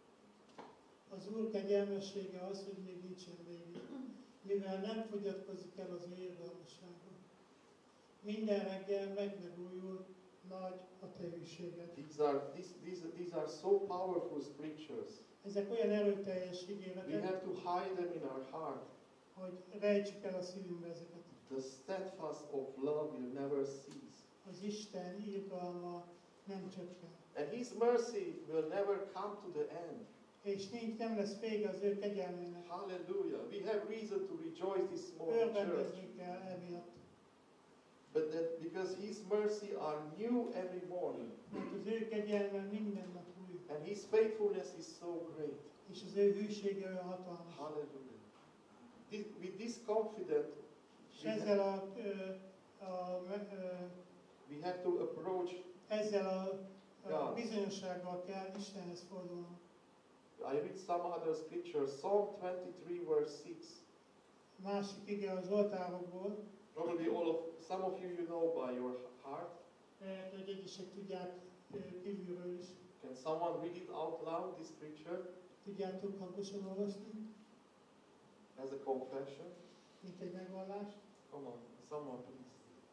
Speaker 4: Az Úr kegyelmessége az, hogy még nincsen vége, mivel nem fogyatkozik el az ő irgalmassága. Minden reggel megmegújul, nagy a te hűséged.
Speaker 3: These are, these, these, these are so powerful scriptures.
Speaker 4: Ezek olyan erőteljes
Speaker 3: We
Speaker 4: ígéretek,
Speaker 3: have to hide them in our heart.
Speaker 4: hogy rejtsük el a szívünkbe ezeket.
Speaker 3: The steadfast of love will never cease.
Speaker 4: Az Isten irgalma nem csökken.
Speaker 3: And His mercy will never come to the end.
Speaker 4: És nincs, nem lesz vége az ő kegyelmének.
Speaker 3: Hallelujah. We have reason to rejoice this morning, church.
Speaker 4: Örvendezni kell emiatt.
Speaker 3: But that because His mercy are new every morning.
Speaker 4: Mert az ő kegyelme minden nap új.
Speaker 3: And His faithfulness is so great.
Speaker 4: És az ő hűsége olyan hatalmas.
Speaker 3: Hallelujah. This, with this confidence,
Speaker 4: És
Speaker 3: we have,
Speaker 4: ezzel a, ö, a, ö,
Speaker 3: we have to approach.
Speaker 4: ezzel a, a
Speaker 3: God.
Speaker 4: bizonyossággal kell Istenhez fordulnunk.
Speaker 3: I read some other scripture, Psalm twenty-three verse six.
Speaker 4: Másik ige az Zsoltárokból,
Speaker 3: Probably all of, some of you you know by your heart.
Speaker 4: lehet, hogy egyesek tudják ö, kívülről is.
Speaker 3: Can someone read it out loud, this scripture,
Speaker 4: Tudjátok hangosan olvasni,
Speaker 3: as a confession?
Speaker 4: mint egy megvallás.
Speaker 3: Come on, someone please.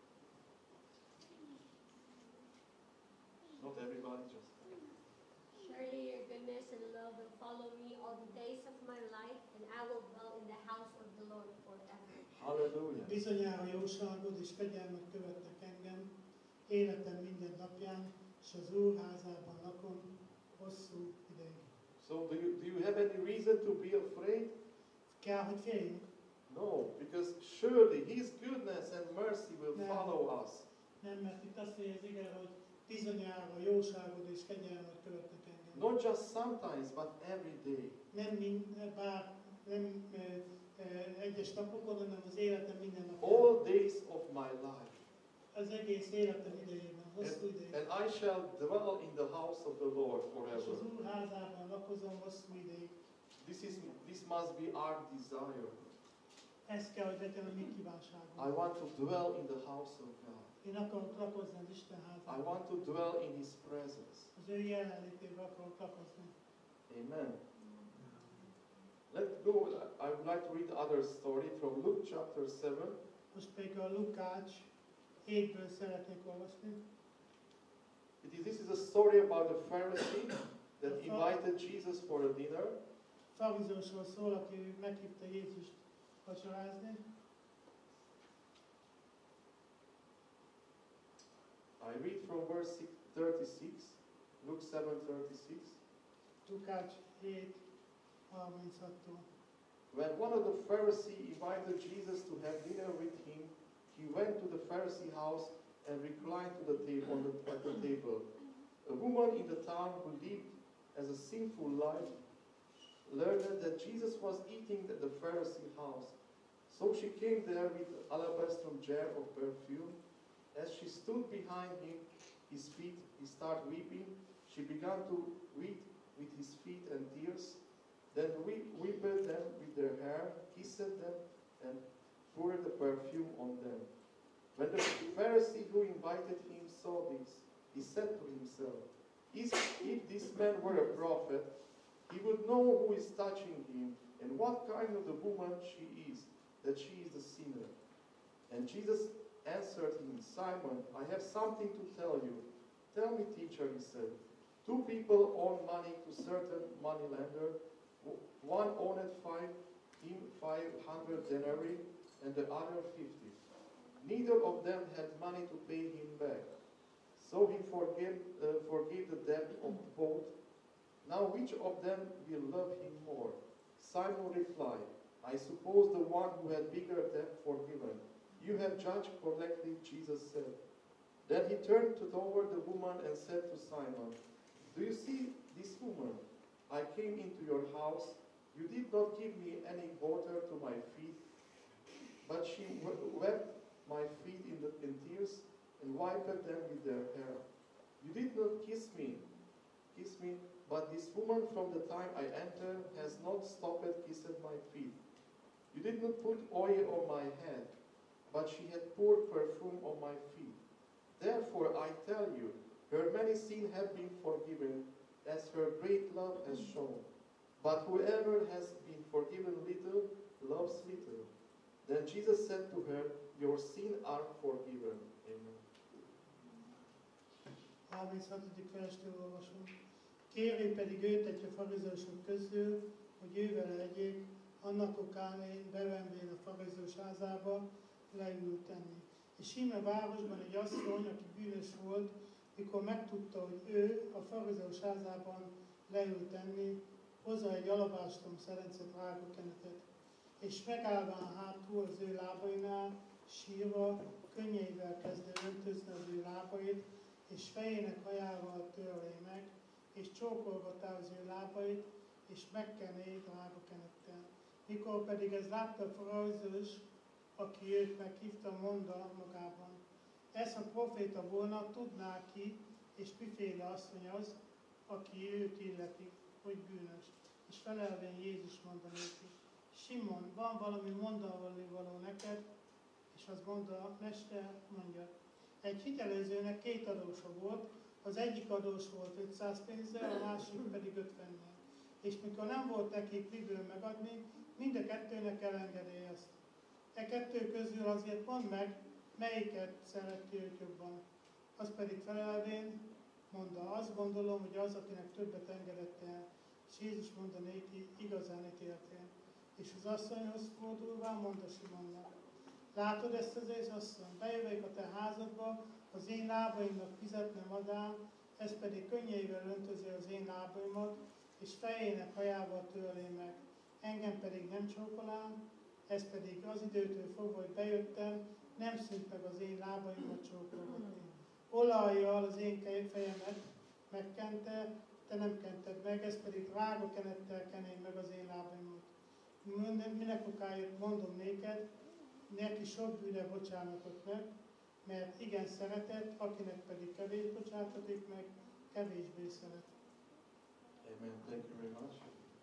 Speaker 3: Not everybody, just.
Speaker 5: Surely your goodness and love will follow me all the days of my life, and I will dwell in the house of the Lord forever.
Speaker 3: Hallelujah.
Speaker 4: Bizonyára jóságod és kegyelmet követnek engem, életem minden napján, és az Úr házában lakom hosszú ideig.
Speaker 3: So do you, do you have any reason to be afraid?
Speaker 4: Kell, hogy féljünk?
Speaker 3: No, because surely His goodness and mercy will
Speaker 4: No.
Speaker 3: follow us.
Speaker 4: Nem, mert itt azt mondja az ige, hogy bizonyára jóságod és kegyelmet
Speaker 3: Not just sometimes, but every day.
Speaker 4: Nem mind, bár nem ö, ö, egyes napokon, hanem az életem minden napján.
Speaker 3: All days of my life.
Speaker 4: Az egész életem idejében, hosszú
Speaker 3: And,
Speaker 4: ideig.
Speaker 3: and I shall dwell in the house of the Lord
Speaker 4: És
Speaker 3: forever.
Speaker 4: az Úr házában lakozom hosszú ideig.
Speaker 3: This is this must be our desire.
Speaker 4: Ez kell, hogy legyen a mi
Speaker 3: I
Speaker 4: kívánságunk.
Speaker 3: want to dwell in the house of God.
Speaker 4: Én akarok lakozni az Isten
Speaker 3: I
Speaker 4: házában.
Speaker 3: want to dwell in His presence.
Speaker 4: Az ő jelenlétében akarok lakozni.
Speaker 3: Amen. Let's go. I would like to read other story from Luke chapter seven.
Speaker 4: Most pedig a Lukács hétből szeretnék olvasni.
Speaker 3: It is, this is a story about a Pharisee that invited Jesus for a dinner.
Speaker 4: Farizósról szól, aki meghívta Jézust vacsorázni.
Speaker 3: I read from verse thirty-six, Luke seven thirty-six.
Speaker 4: Lukács hét harminchattól.
Speaker 3: When one of the Pharisees invited Jesus to have dinner with him, he went to the Pharisee house and reclined to the table on the, at the table. A woman in the town who lived as a sinful life learned that Jesus was eating at the Pharisee house. So she came there with an alabaster jar of perfume. As she stood behind him, his feet, he started weeping. She began to weep with his feet and tears. Then we whipped them with their hair, kissed them, and poured the perfume on them. When the Pharisee who invited him saw this, he said to himself, "If if this man were a prophet, he would know who is touching him and what kind of the woman she is, that she is a sinner." And Jesus answered him, "Simon, I have something to tell you." "Tell me, teacher," he said. "Two people owe money to certain moneylender. One owned five, him five hundred denarii, and the other fifty. Neither of them had money to pay him back. So he forgave, uh, forgave the debt of both. Now which of them will love him more?" Simon replied, "I suppose the one who had bigger debt forgiven." "You have judged correctly," Jesus said. Then he turned toward the woman and said to Simon, "Do you see this woman? I came into your house. You did not give me any water to my feet, but she wept my feet in, the, in tears and wiped them with their hair. You did not kiss me, kiss me, but this woman from the time I entered has not stopped kissing my feet. You did not put oil on my head, but she had poured perfume on my feet. Therefore I tell you, her many sins have been forgiven, as her great love has shown. But whoever has been forgiven little, loves little." Then Jesus said to her, "Your sins are forgiven." Amen.
Speaker 4: harminchatodik verstől olvasom. Kérő pedig őt egy a farizósok közül, hogy ővel egyék, annak okán én bevendén a farizós házába leült enni. És íme városban egy asszony, aki bűnös volt, mikor megtudta, hogy ő a farizós házában leült enni, hozza egy alabástrom szerence drágakenetet, és megállván hátul az ő lábainál, sírva, könnyeivel kezdve öntözni az ő lábait, és fejének hajával törlé meg, és csókolgatá az ő lábait, és megkenné drágakenettel. Mikor pedig ez látta a farizós, aki őt meghívta, mondta magában: "Ez a proféta volna, tudná ki, és miféle asszony az, aki őt illeti, hogy bűnös." És felelvén Jézus mondta néki: "Simon, van valami mondani való neked?" És azt mondta: "Mester, mondja." Egy hitelezőnek két adósa volt, az egyik adós volt ötszáz pénzzel, a másik pedig ötvennel. És mikor nem volt nekik miből megadni, mind a kettőnek elengedélyezte. E kettő közül azért mondd meg, melyiket szereti őt jobban. Az pedig felelvén mondta: "Azt gondolom, hogy az, akinek többet engedett el." És Jézus mondta néki: "Igazán ítéltél." És az asszonyhoz fordulván mondta Simonnak: "Látod ezt az ész asszony? Bejövök a te házadba, az én lábaimnak fizetnem adám, ez pedig könnyeivel öntözi az én lábaimat, és fejének hajával törlé meg. Engem pedig nem csókolám, ez pedig az időtől fogva, hogy bejöttem, nem szűnt meg az én lábaimat csókolgatni. Olajjal az én fejemet megkente, te nem kented meg, ez pedig rágókenettel keném meg az én lábaimat. Minden- Minek okáért mondom néked, neki sok bűne bocsánatot meg, mert igen szeretett, akinek pedig kevés bocsátatik meg, kevésbé szeret.
Speaker 3: Amen. Thank you very much.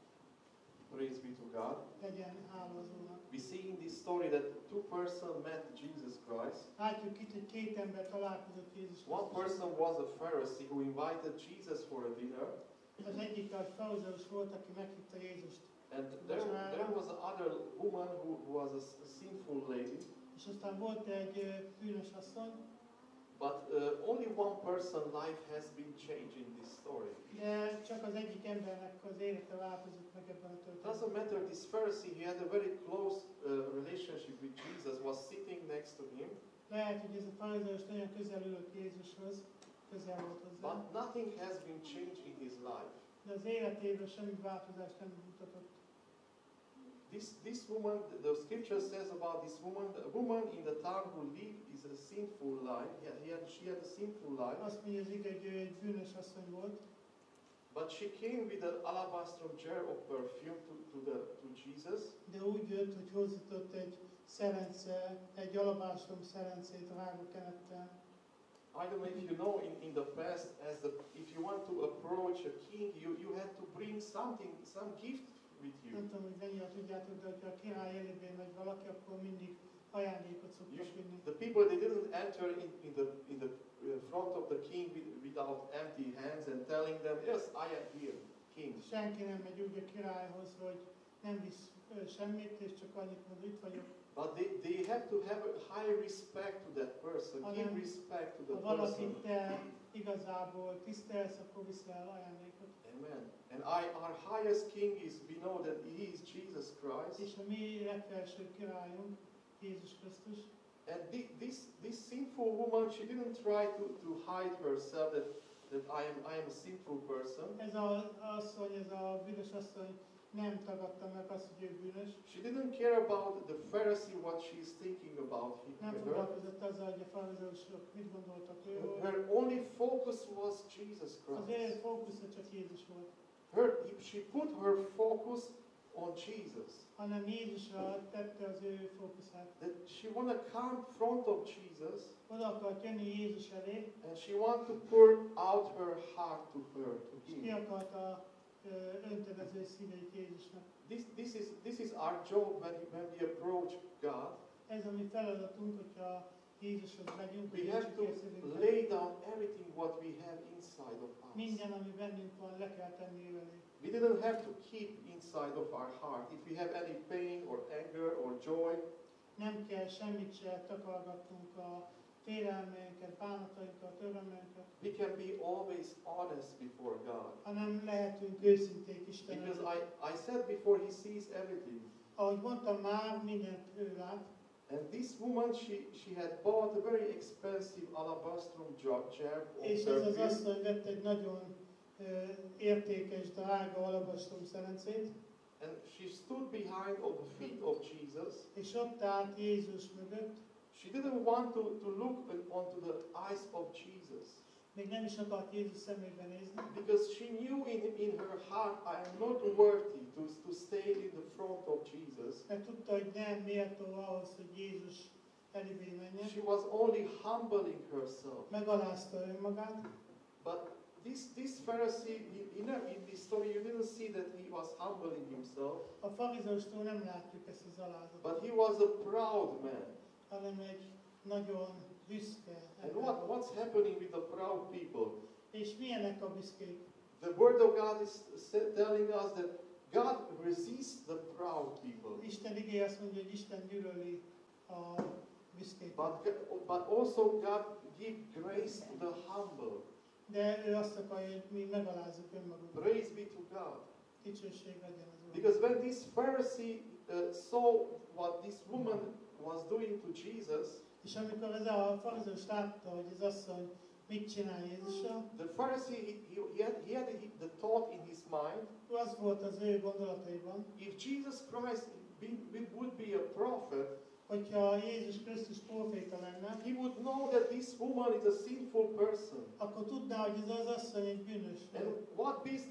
Speaker 3: Praise be to God.
Speaker 4: Legyen hála az Úrnak.
Speaker 3: We see in this story that two persons met Jesus Christ.
Speaker 4: Látjuk itt, hogy két ember találkozott Jézus
Speaker 3: One
Speaker 4: Krisztussal.
Speaker 3: person was a Pharisee who invited Jesus for a dinner,
Speaker 4: Az egyik a farizeus volt, aki meghívta Jézust.
Speaker 3: and there, there was another woman who was a, s- a sinful lady,
Speaker 4: És aztán volt egy ö, bűnös asszony,
Speaker 3: but uh, only one person's life has been changed in this story.
Speaker 4: de csak az egyik embernek az élete változott meg ebben a
Speaker 3: It doesn't
Speaker 4: történetben.
Speaker 3: matter, this Pharisee, he had a very close uh, relationship with Jesus, was sitting next to him,
Speaker 4: Lehet, hogy ez a farizeus nagyon közel ült Jézushoz, közel volt hozzá,
Speaker 3: but nothing has been changed in his life.
Speaker 4: de az életében semmi változást nem mutatott.
Speaker 3: This, this woman, the, the scripture says about this woman, a woman in the town who lived is a sinful life. He had, he had, she had a sinful life,
Speaker 4: Azt mondja az ige, hogy ő egy bűnös asszony volt,
Speaker 3: but she came with an alabaster jar of perfume to, to, the, to Jesus,
Speaker 4: de úgy jött, hogy hozzátott egy szerence, egy alabástrom szerencét rágókenettel.
Speaker 3: I don't know if you know, in, in the past, as the, if you want to approach a king, you, you had to bring something, some gift with you.
Speaker 4: Nem tudom, hogy mennyire tudjátok, de hogyha a király elébé megy valaki, akkor mindig ajándékot
Speaker 3: You
Speaker 4: szoktak
Speaker 3: sh-
Speaker 4: vinni.
Speaker 3: the people, they didn't enter in, in the, in the uh, front of the king with, without empty hands and telling them, yes, I am here, king.
Speaker 4: Senki nem megy úgy a királyhoz, hogy nem visz ö, semmit, és csak annyit mond, itt vagyok.
Speaker 3: But they, they have to have a high respect to that person, give
Speaker 4: Amen.
Speaker 3: respect to the
Speaker 4: Ha valakit
Speaker 3: person.
Speaker 4: te igazából tisztelsz, akkor viszel ajándékot.
Speaker 3: Amen. And I, our highest king is, we know that he is Jesus Christ.
Speaker 4: És a mi legfelsőbb királyunk, Jézus Krisztus.
Speaker 3: And thi- this, this sinful woman, she didn't try to, to hide herself that, that I, am, I am a sinful person.
Speaker 4: Ez az asszony, ez a bűnös asszony nem tagadta meg azt, hogy ő bűnös.
Speaker 3: She didn't care about the Pharisee, what she's thinking about
Speaker 4: Nem
Speaker 3: him, her.
Speaker 4: foglalkozott azzal, hogy a farizeusok mit gondoltak őről.
Speaker 3: Her only focus was Jesus
Speaker 4: Az ő
Speaker 3: Christ.
Speaker 4: fókusza csak Jézus volt.
Speaker 3: Her, she put her focus on Jesus.
Speaker 4: Hanem Jézusra tette az ő fókuszát.
Speaker 3: That she want to come in front of Jesus,
Speaker 4: Oda akart jönni Jézus elé,
Speaker 3: and she want to pour out her heart to her, to
Speaker 4: és ki
Speaker 3: him.
Speaker 4: akarta ö, önteni az ő szíveit Jézusnak.
Speaker 3: This, this, is, this is our job when, when we approach God.
Speaker 4: Ez a mi feladatunk, hogyha Jézushoz megyünk, hogy
Speaker 3: We have
Speaker 4: nyitjuk
Speaker 3: to
Speaker 4: ki a szívünket.
Speaker 3: lay down everything what we have inside of us.
Speaker 4: Minden, ami bennünk van, le kell tenni ő elé.
Speaker 3: We didn't have to keep inside of our heart. If we have any pain or anger or joy,
Speaker 4: Nem kell semmit se takargatnunk a félelmeinket, bánatainkat, örömeinket,
Speaker 3: we can be always honest before God.
Speaker 4: hanem lehetünk őszinték Isten
Speaker 3: Because
Speaker 4: előtt.
Speaker 3: I, I said before, He sees everything.
Speaker 4: Ahogy mondtam már, mindent ő lát,
Speaker 3: And this woman, she, she had bought a very expensive alabastrum jar, jar of
Speaker 4: és ez az
Speaker 3: perfume.
Speaker 4: asszony vett egy nagyon ö, értékes, drága alabastrom szerencét,
Speaker 3: And she stood behind of the feet of Jesus.
Speaker 4: és ott állt Jézus mögött,
Speaker 3: She didn't want to, to look onto the eyes of Jesus.
Speaker 4: még nem is akart Jézus szemébe nézni,
Speaker 3: Because she knew in, in her heart, I am not worthy to, to stay in the front of Jesus.
Speaker 4: mert tudta, hogy nem méltó ahhoz, hogy Jézus elébe menjen.
Speaker 3: She was only humbling herself.
Speaker 4: Megalázta önmagát,
Speaker 3: But this, this Pharisee, he- you know, in this story, you didn't see that he was humbling himself,
Speaker 4: a farizeustól nem látjuk ezt az alázatot,
Speaker 3: but he was a proud man.
Speaker 4: hanem egy nagyon büszke
Speaker 3: And
Speaker 4: ember
Speaker 3: what,
Speaker 4: volt.
Speaker 3: what's happening with the proud people?
Speaker 4: És milyenek a büszkék?
Speaker 3: The Word of God is sa- telling us that God resists the proud people.
Speaker 4: Isten igéje azt mondja, hogy Isten gyűlöli a büszkéket.
Speaker 3: But, but also God give grace to the humble.
Speaker 4: De ő azt akarja, hogy mi megalázzuk önmagunkat.
Speaker 3: Praise be to God.
Speaker 4: Dicsőség legyen az Úr.
Speaker 3: Because when this Pharisee uh, saw what this woman was doing to Jesus,
Speaker 4: És amikor ez a farizeus látta, hogy az asszony mit csinál Jézussal,
Speaker 3: the Pharisee, he, he, had, he had the thought in his mind,
Speaker 4: az volt az ő gondolataiban,
Speaker 3: if Jesus Christ be, be- would be a prophet,
Speaker 4: hogyha Jézus Krisztus próféta lenne,
Speaker 3: he would know that this woman is a sinful person.
Speaker 4: akkor tudná, hogy ez az asszony egy bűnös.
Speaker 3: And what, be,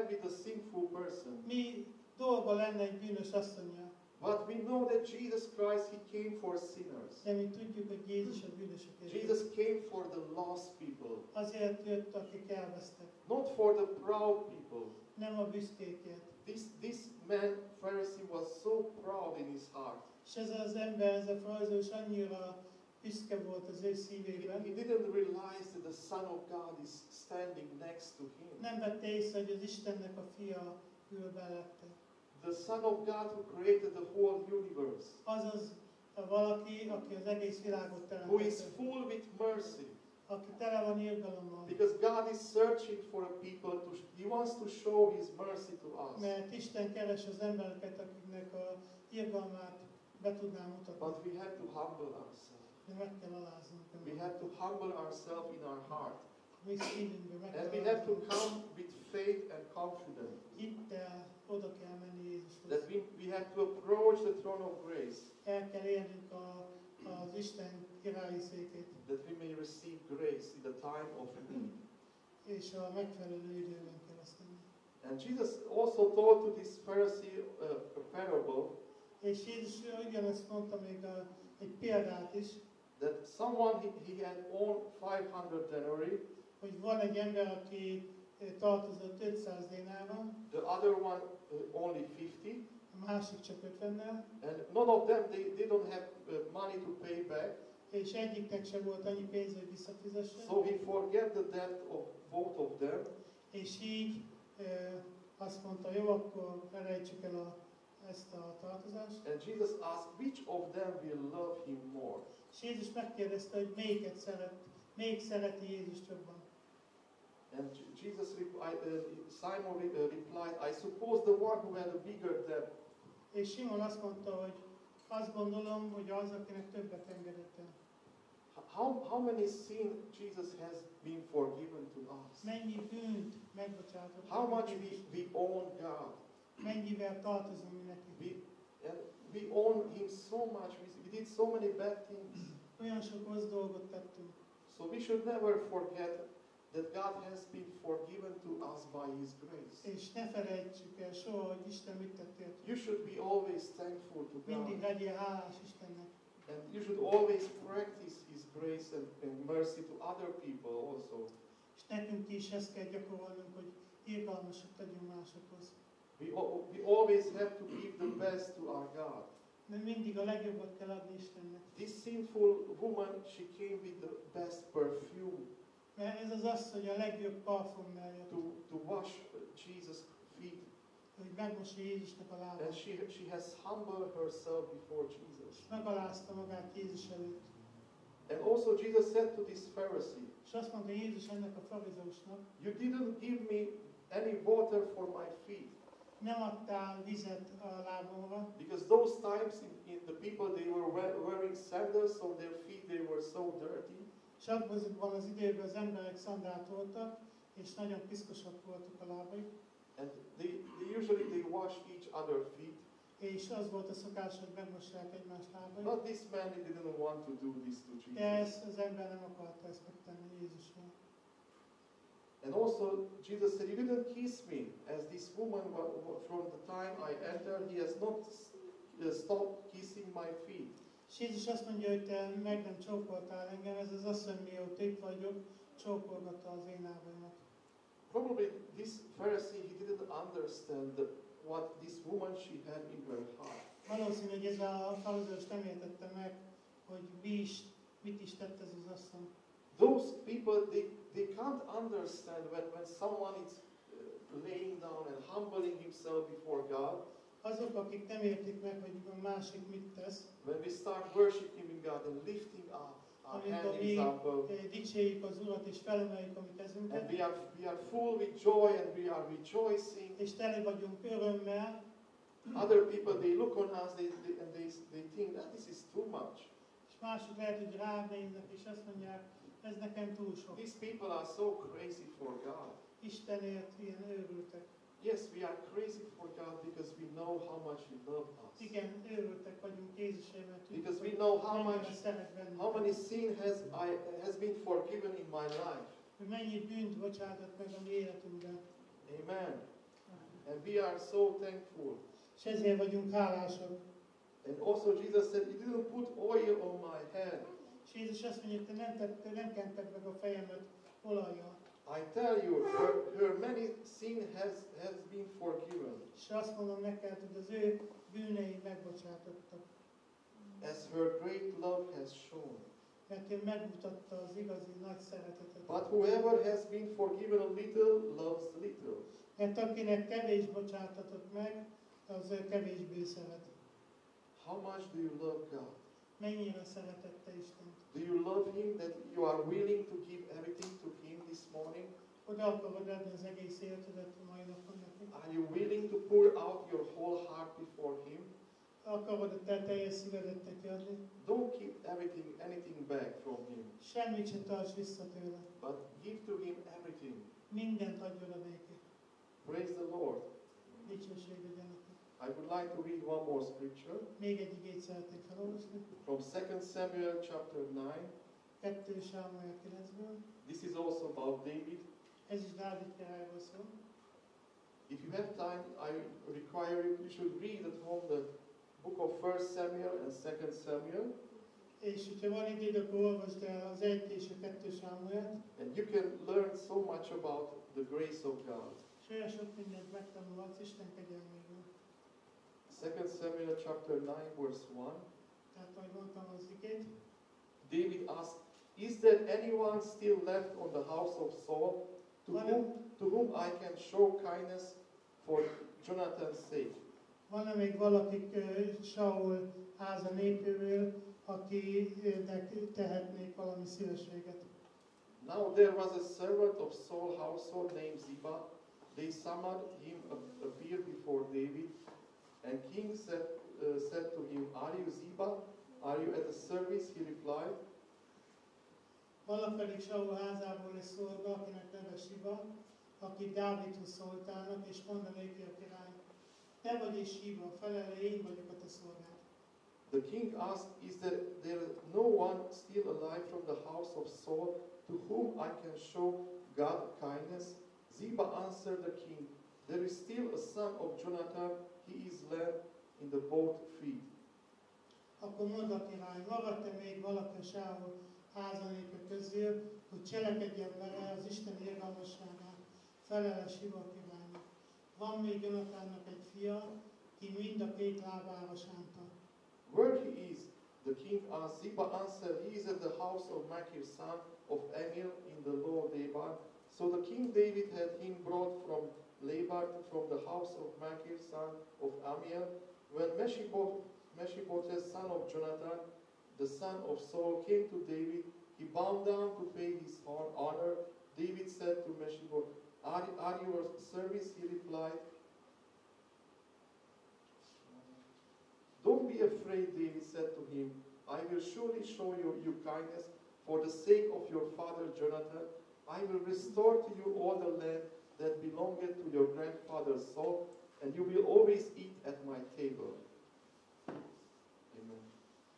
Speaker 3: with a sinful person.
Speaker 4: Mi dolga lenne egy bűnös asszonnyal?
Speaker 3: But we know that Jesus Christ, He came for sinners.
Speaker 4: De mi tudjuk, hogy Jézus a bűnösökért.
Speaker 3: Jesus came for the lost people,
Speaker 4: Azért jött, akik elvesztek.
Speaker 3: not for the proud people.
Speaker 4: Nem a büszkékért.
Speaker 3: This, this man, Pharisee, was so proud in his heart.
Speaker 4: És ez az ember, ez a farizós annyira büszke volt az ő
Speaker 3: He,
Speaker 4: szívében.
Speaker 3: he didn't realize that the Son of God is standing next to him.
Speaker 4: Nem vette észre, hogy az Istennek a fia ül mellette.
Speaker 3: The Son of God who created the whole universe,
Speaker 4: Azaz a valaki, aki az egész világot
Speaker 3: who is
Speaker 4: teremtette.
Speaker 3: full with mercy.
Speaker 4: Aki tele van irgalommal.
Speaker 3: Because God is searching for a people, to, He wants to show His mercy to us.
Speaker 4: Mert Isten keres az embereket, akiknek a irgalmát be tudná mutatni.
Speaker 3: But we have to humble ourselves.
Speaker 4: De meg kell aláznunk
Speaker 3: We
Speaker 4: önmagunkat.
Speaker 3: have to humble ourselves in our heart.
Speaker 4: Mi szívünkbe meg
Speaker 3: And
Speaker 4: kell
Speaker 3: we have to
Speaker 4: aláznunk.
Speaker 3: come with faith and confidence.
Speaker 4: Hittel oda kell menni Jézushoz.
Speaker 3: That we, we have to approach the throne of grace,
Speaker 4: El kell érnünk a, az Isten királyi székét,
Speaker 3: that we may receive grace in the time of need.
Speaker 4: és a megfelelő időben kell azt tenni.
Speaker 3: And Jesus also told to this Pharisee uh, a parable
Speaker 4: És Jézus ugyanezt mondta még a, egy példát is,
Speaker 3: that someone, he, he had owned five hundred denarii,
Speaker 4: hogy van egy ember, aki eh, tartozott ötszáz dénárral,
Speaker 3: the other one uh, only fifty,
Speaker 4: a másik csak ötvennel,
Speaker 3: and none of them, they, they don't have uh, money to pay back,
Speaker 4: és egyiknek sem volt annyi pénz, hogy visszafizesse,
Speaker 3: so he forget the debt of both of them,
Speaker 4: és így eh, azt mondta, jó, akkor felejtsük el a, ezt a tartozást.
Speaker 3: and Jesus asked which of them will love him more.
Speaker 4: És Jézus megkérdezte, hogy melyiket szeret, melyik szereti Jézust jobban.
Speaker 3: And J- Jesus, replied, uh, Simon re- uh, replied, I suppose the one who had a bigger debt.
Speaker 4: És Simon azt mondta, hogy azt gondolom, hogy az, akinek többet engedett el.
Speaker 3: How, how many sins Jesus has been forgiven to us?
Speaker 4: Mennyi bűnt megbocsátott.
Speaker 3: How much
Speaker 4: Jézus.
Speaker 3: we, we own God.
Speaker 4: Mennyivel tartozunk mi neki.
Speaker 3: We, and we own Him so much. We, we did so many bad things.
Speaker 4: Olyan sok rossz dolgot tettünk.
Speaker 3: So we should never forget that God has been forgiven to us by His grace.
Speaker 4: És ne felejtsük el soha, hogy Isten mit tett értünk.
Speaker 3: You should be always thankful to
Speaker 4: Mindig
Speaker 3: God.
Speaker 4: legyél hálás Istennek.
Speaker 3: And you should always practice His grace and, and mercy to other people also.
Speaker 4: És nekünk is ezt kell gyakorolnunk, hogy irgalmasak legyünk másokhoz.
Speaker 3: We, al- we always have to give the best to our God.
Speaker 4: De mindig a legjobbat kell adni Istennek.
Speaker 3: This sinful woman, she came with the best perfume
Speaker 4: Mert ez az asszony a legjobb parfummel jött,
Speaker 3: to, to wash Jesus' feet.
Speaker 4: hogy megmossa Jézusnak a
Speaker 3: And
Speaker 4: lábát.
Speaker 3: she, she has humbled herself before Jesus.
Speaker 4: És megalázta magát Jézus előtt.
Speaker 3: And also Jesus said to this Pharisee,
Speaker 4: És azt mondta Jézus ennek a farizeusnak,
Speaker 3: you didn't give me any water for my feet.
Speaker 4: nem adtál vizet a lábamra,
Speaker 3: Because those times in, in the people, they were we- wearing sandals on their feet, they were so dirty.
Speaker 4: és abban az időben az emberek szandált voltak, és nagyon piszkosak voltak a lábaik,
Speaker 3: And they, they usually they wash each other feet.
Speaker 4: és az volt a szokás, hogy megmossák egymás lábait.
Speaker 3: But this man, he didn't want to do this to
Speaker 4: De
Speaker 3: Jesus.
Speaker 4: ezt az ember nem akarta ezt megtenni Jézusról.
Speaker 3: And also, Jesus said, you didn't kiss me. As this woman, wa- wa- from the time I entered, he has not s- uh, stopped kissing my feet.
Speaker 4: És Jézus azt mondja, hogy te meg nem csókoltál engem, ez az asszony, mióta itt vagyok, csókolgatta az én lábaimat.
Speaker 3: Probably this Pharisee, he didn't understand the, what this woman, she had in her heart.
Speaker 4: Valószínű, hogy ez a farizeus nem értette meg, hogy mi is, mit is tett ez az asszony.
Speaker 3: Those people, they, they can't understand when, when someone is uh, laying down and humbling himself before God,
Speaker 4: Azok, akik nem értik meg, hogy a másik mit tesz,
Speaker 3: when we start worshiping God and lifting up our hand
Speaker 4: amikor
Speaker 3: in
Speaker 4: mi
Speaker 3: example,
Speaker 4: eh, dicsérjük az Urat és felemeljük a mi
Speaker 3: and
Speaker 4: kezünket,
Speaker 3: we are, we are full with joy and we are rejoicing,
Speaker 4: és tele vagyunk örömmel,
Speaker 3: other people, they look on us they, they, and they, they think that this is too much.
Speaker 4: és mások lehet, hogy rád néznek, és azt mondják, ez nekem túl sok.
Speaker 3: These people are so crazy for God.
Speaker 4: Istenért ilyen őrültek.
Speaker 3: Yes, we are crazy for God because we know how much He loves us.
Speaker 4: Igen, őrültek vagyunk Jézusért, mert tudjuk,
Speaker 3: Because we
Speaker 4: hogy
Speaker 3: know how
Speaker 4: mennyire
Speaker 3: much,
Speaker 4: szeret bennünket.
Speaker 3: how many sin has I has been forgiven in my life.
Speaker 4: Hogy mennyi bűnt bocsátott meg a mi életünkben.
Speaker 3: Amen. And we are so thankful.
Speaker 4: És ezért vagyunk hálásak.
Speaker 3: And also Jesus said, you didn't put oil on my head.
Speaker 4: És Jézus azt mondja, te nem, tette, nem kented meg a fejemet olajjal.
Speaker 3: I tell you, her, her many sin has, has been forgiven,
Speaker 4: És azt mondom neked, hogy az ő bűnei megbocsátottak.
Speaker 3: as her great love has shown.
Speaker 4: Mert ő megmutatta az igazi nagy szeretetet.
Speaker 3: But whoever has been forgiven a little loves little.
Speaker 4: Mert akinek kevés bocsátatott meg, az ő kevésbé szeret.
Speaker 3: How much do you love God?
Speaker 4: Mennyire szeretette Istent?
Speaker 3: Do you love Him that you are willing to give everything to Him this morning?
Speaker 4: Oda akarod adni az egész életedet a mai napon neki?
Speaker 3: Are you willing to pour out your whole heart before Him?
Speaker 4: Akarod a te teljes szívedet neki adni?
Speaker 3: Don't keep everything, anything back from Him,
Speaker 4: Semmit se tarts vissza tőle.
Speaker 3: but give to Him everything.
Speaker 4: Mindent adj oda neki.
Speaker 3: Praise the Lord.
Speaker 4: Dicsőség legyen neki.
Speaker 3: I would like to read one more scripture
Speaker 4: Még egy igét szeretnék felolvasni.
Speaker 3: from Second Samuel chapter nine.
Speaker 4: kettő Sámuel kilencből.
Speaker 3: This is also about David.
Speaker 4: Ez is Dávid királyról szól.
Speaker 3: If you have time, I require you, you should read at home the book of First Samuel and Second Samuel,
Speaker 4: És hogyha van időd, akkor olvasd el az egy és a kettő Sámuelt.
Speaker 3: and you can learn so much about the grace of God.
Speaker 4: És olyan sok mindent megtanulhatsz Isten kegyelméből.
Speaker 3: Second Samuel chapter nine, verse one.
Speaker 4: Tehát, ahogy mondtam az igét,
Speaker 3: David asked, is there anyone still left on the house of Saul to whom, to whom I can show kindness for Jonathan's sake?
Speaker 4: van-e még valakik uh, Saul háza népéből, akinek tehetnék valami szívességet?
Speaker 3: Now there was a servant of Saul's household named Ziba. They summoned him a- appear before David, and king said, uh, said to him, are you Ziba? Are you at the service? He replied,
Speaker 4: Vala pedig Saul házából egy szolga, akinek neve Siba, aki Dávidhoz szóltának, és mondta néki a király, te vagy és Siba, felele, én vagyok a te szolgád.
Speaker 3: the king asked, is there, there no one still alive from the house of Saul to whom I can show God kindness? Ziba answered the king, there is still a son of Jonathan, he is lame in the both feet.
Speaker 4: Akkor mondta a király, marad-e még valaki a Saul háza népe közül, hogy cselekedjen vele az Isten irgalmasságát, felele Siba a királynak. Van még Jonatánnak egy fia, ki mind a két lábára sánta.
Speaker 3: Where he is, the king asked. Ziba answered, he is at the house of Machir, son of Emil, in the Lower Laban. So the king David had him brought from Laban, from the house of Machir, son of Amiel. When Mephibosheth, Mephibosheth, son of Jonathan, the son of Saul, came to David, he bowed down to pay his honor. David said to Mephibosheth, are, are you of service? He replied, don't be afraid, David said to him. I will surely show you, you kindness for the sake of your father Jonathan. I will restore to you all the land that belonged to your grandfather Saul, and you will always eat at my table. Amen.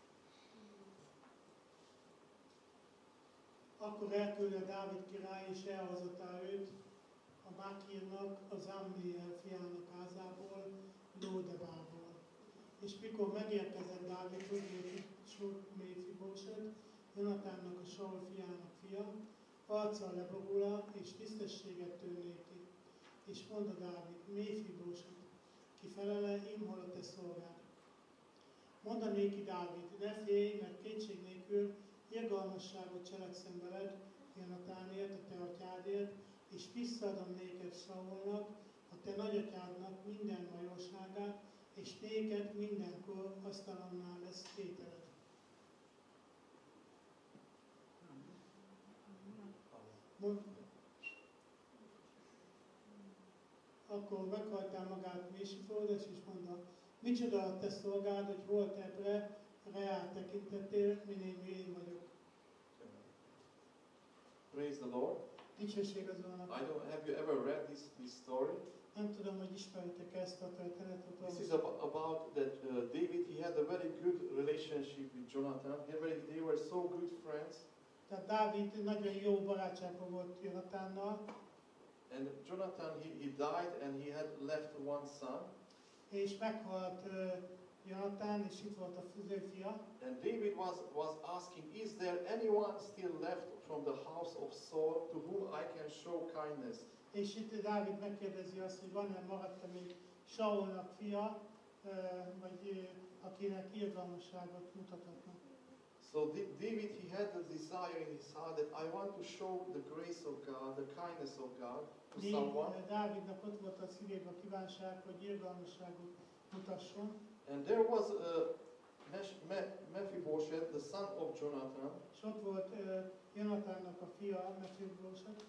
Speaker 4: Akkor elküldte Dávid király, és elhozotta őt a Mákírnak, az Ammiel fiának házából, Lódebából. És mikor megérkezett Dávidhoz, Méphiboset, Jonatánnak a Saul fiának fia, arccal leborul és tisztességet tör néki. És mondta Dávid, Méphiboset, ki felele, én hol a te szolgád. Mondta néki Dávid, ne félj, mert kétség nélkül irgalmasságot cselekszem veled, Jonatánért, a te atyádért, és visszaadom néked Saulnak, a te nagyatyádnak minden majorságát, és néked mindenkor asztalannál lesz ételed. Mond, akkor meghajtál magát Mésifódes, és mondta, micsoda a te szolgád, hogy hol tebbre, reál tekintettél, minél én vagyok.
Speaker 3: Praise the Lord.
Speaker 4: Dicsőség az Úrnak.
Speaker 3: I don't have you ever read this, this story?
Speaker 4: Nem tudom, hogy ismeritek ezt a történetet.
Speaker 3: This is about, about that uh, David, he had a very good relationship with Jonathan. They were, they were so good friends.
Speaker 4: Tehát Dávid nagyon jó barátságban volt Jonatánnal,
Speaker 3: And Jonathan, he, he died and he had left one son.
Speaker 4: És meghalt uh, Jonatán, és itt volt a főfia,
Speaker 3: And David was, was asking, is there anyone still left from the house of Saul to whom I can show kindness?
Speaker 4: és itt Dávid megkérdezi azt, hogy van-e maradt még Saulnak fia, uh, vagy uh, akinek irgalmasságot mutathatnak.
Speaker 3: So D- David, he had the desire in his heart that I want to show the grace of God, the kindness of God to
Speaker 4: Dé-
Speaker 3: someone.
Speaker 4: Dávidnak ott volt a szívében a kívánság, hogy irgalmasságot mutasson.
Speaker 3: And there was a Mesh- Me- Mephibosheth, the son of Jonathan.
Speaker 4: És ott volt uh, Jonatánnak a fia, Mephibosheth,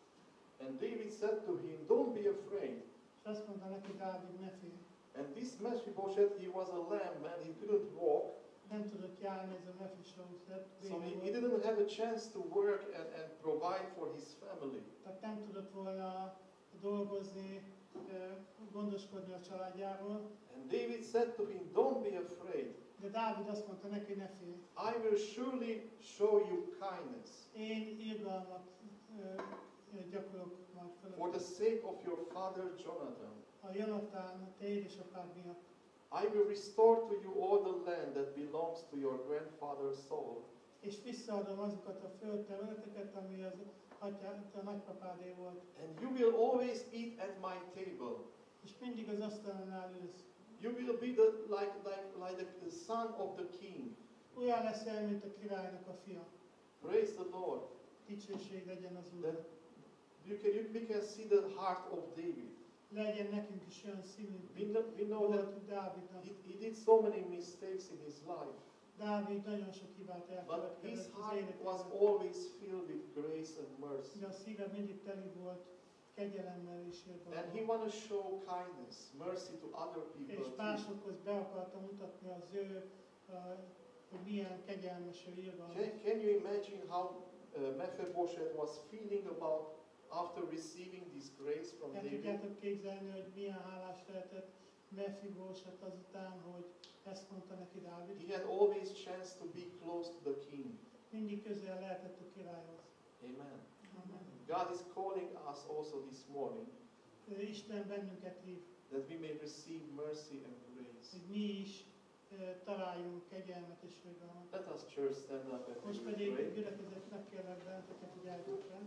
Speaker 3: And David said to him, don't be afraid.
Speaker 4: és azt mondta neki Dávid, ne félj.
Speaker 3: And this Mephibosheth, he was a lamb man, he couldn't walk.
Speaker 4: Nem tudott járni ez a Mephibosheth,
Speaker 3: So he,
Speaker 4: béna
Speaker 3: he
Speaker 4: volt.
Speaker 3: didn't have a chance to work and, and provide for his family.
Speaker 4: Tehát nem tudott volna dolgozni, ö, gondoskodni a családjáról.
Speaker 3: And David said to him, don't be afraid.
Speaker 4: De Dávid azt mondta neki, ne félj.
Speaker 3: I will surely show you kindness
Speaker 4: Én irgalmat ö, ö, gyakorlok majd
Speaker 3: for the
Speaker 4: fölött.
Speaker 3: sake of your father Jonathan.
Speaker 4: A Jonatán, a te édesapád miatt.
Speaker 3: I will restore to you all the land that belongs to your grandfather Saul.
Speaker 4: És visszaadom azokat a földterületeket, ami az atyá, a nagypapádé volt.
Speaker 3: And you will always eat at my table.
Speaker 4: És mindig az asztalnál ülsz.
Speaker 3: You will be the, like, like, like the, the son of the king.
Speaker 4: Olyan leszel, mint a királynak a fia.
Speaker 3: Praise the Lord.
Speaker 4: Dicsőség legyen az
Speaker 3: That
Speaker 4: Úr.
Speaker 3: you can, you, we can see the heart of David.
Speaker 4: Legyen nekünk is olyan szívünk,
Speaker 3: We know, we know that
Speaker 4: volt Dávidnak.
Speaker 3: he, he did so many mistakes in his life.
Speaker 4: Dávid nagyon sok hibát
Speaker 3: But his
Speaker 4: elkövetkezett az
Speaker 3: heart was
Speaker 4: életében,
Speaker 3: always filled with grace and mercy.
Speaker 4: de a szíve mindig teli volt kegyelemmel és
Speaker 3: And he
Speaker 4: irgalommal.
Speaker 3: wanted to show kindness, mercy to other people
Speaker 4: És
Speaker 3: too.
Speaker 4: másokhoz be akarta mutatni az ő, uh, hogy milyen kegyelmes ő irgalmas.
Speaker 3: Can, can you imagine how uh, Mephibosheth was feeling about after receiving this grace from
Speaker 4: El
Speaker 3: David?
Speaker 4: tudjátok képzelni, hogy milyen hálás lehetett Mephibosheth azután, hogy ezt mondta neki Dávid.
Speaker 3: He had always chance to be close to the king.
Speaker 4: Mindig közel lehetett a királyhoz.
Speaker 3: Amen.
Speaker 4: Amen.
Speaker 3: God is calling us also this morning
Speaker 4: Ő Isten bennünket hív,
Speaker 3: that we may receive mercy and grace.
Speaker 4: hogy mi is uh, találjunk kegyelmet és irgalmat.
Speaker 3: Let us church stand up and
Speaker 4: Most
Speaker 3: we will
Speaker 4: pedig
Speaker 3: pray.
Speaker 4: gyülekezet megkérlek benneteket, hogy álljatok fel.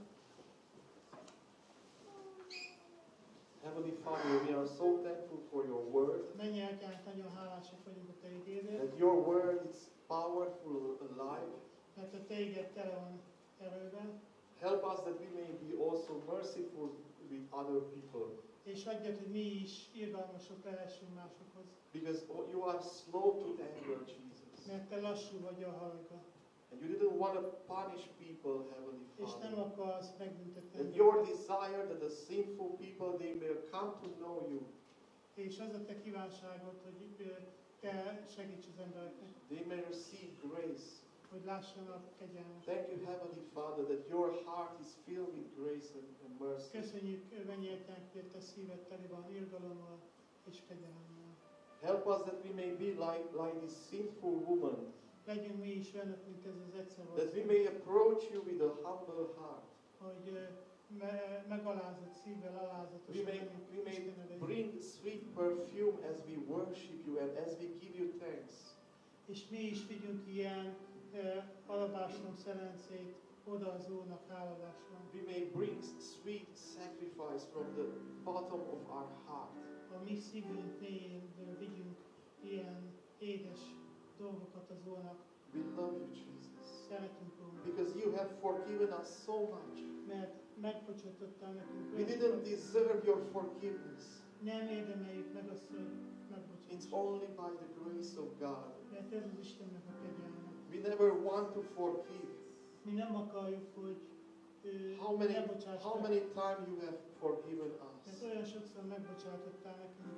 Speaker 3: Heavenly Father, we are so thankful for your word.
Speaker 4: Mennyi atyánk, nagyon hálásak vagyunk a te igédért,
Speaker 3: That your word is powerful, alive.
Speaker 4: mert a te igéd tele van erővel,
Speaker 3: Help us that we may be also merciful with other people.
Speaker 4: és adjad, hogy mi is irgalmasok lehessünk másokhoz.
Speaker 3: Because you are slow to anger, Jesus.
Speaker 4: Mert te lassú vagy a hajga,
Speaker 3: And you didn't want to punish people, Heavenly
Speaker 4: és nem
Speaker 3: Father.
Speaker 4: akarsz megbüntetni
Speaker 3: And your
Speaker 4: embereket.
Speaker 3: desire that the sinful people, they may come to know you.
Speaker 4: És az a te kívánságod, hogy ö, te segíts az embereknek,
Speaker 3: They may receive grace.
Speaker 4: hogy lássanak kegyelmet.
Speaker 3: Thank you, Heavenly Father, that your heart is filled with grace and, and mercy.
Speaker 4: Köszönjük, mennyi atyánk, hogy a te szíved teli van irgalommal és kegyelemmel.
Speaker 3: Help us that we may be like, like this sinful woman.
Speaker 4: Legyünk mi is olyanok, mint ez az egyszer
Speaker 3: That we
Speaker 4: volt,
Speaker 3: may approach you with a humble heart.
Speaker 4: hogy ö, me, megalázott szívvel, alázatos
Speaker 3: We may, we may bring sweet perfume as we worship you and as we give you thanks.
Speaker 4: És mi is vigyünk ilyen uh, alabástrom szelencét oda az Úrnak háladáson.
Speaker 3: We may bring sweet sacrifice from the bottom of our heart.
Speaker 4: A mi szívünk mélyénből vigyünk ilyen édes dolgokat az Úrnak.
Speaker 3: We love you, Jesus.
Speaker 4: Szeretünk Úr,
Speaker 3: Because you have forgiven us so much.
Speaker 4: mert megbocsátottál nekünk.
Speaker 3: We didn't
Speaker 4: olyanokat.
Speaker 3: deserve your forgiveness.
Speaker 4: Nem érdemeljük meg azt, hogy
Speaker 3: It's
Speaker 4: megbocsátass.
Speaker 3: only by the grace of God.
Speaker 4: Mert ez az Istennek a kegyelme.
Speaker 3: We never want to forgive.
Speaker 4: Mi nem akarjuk, hogy ő
Speaker 3: How many,
Speaker 4: ne
Speaker 3: how
Speaker 4: bocsáss
Speaker 3: many
Speaker 4: meg.
Speaker 3: times you have forgiven
Speaker 4: Mert
Speaker 3: us?
Speaker 4: olyan sokszor megbocsátottál nekünk.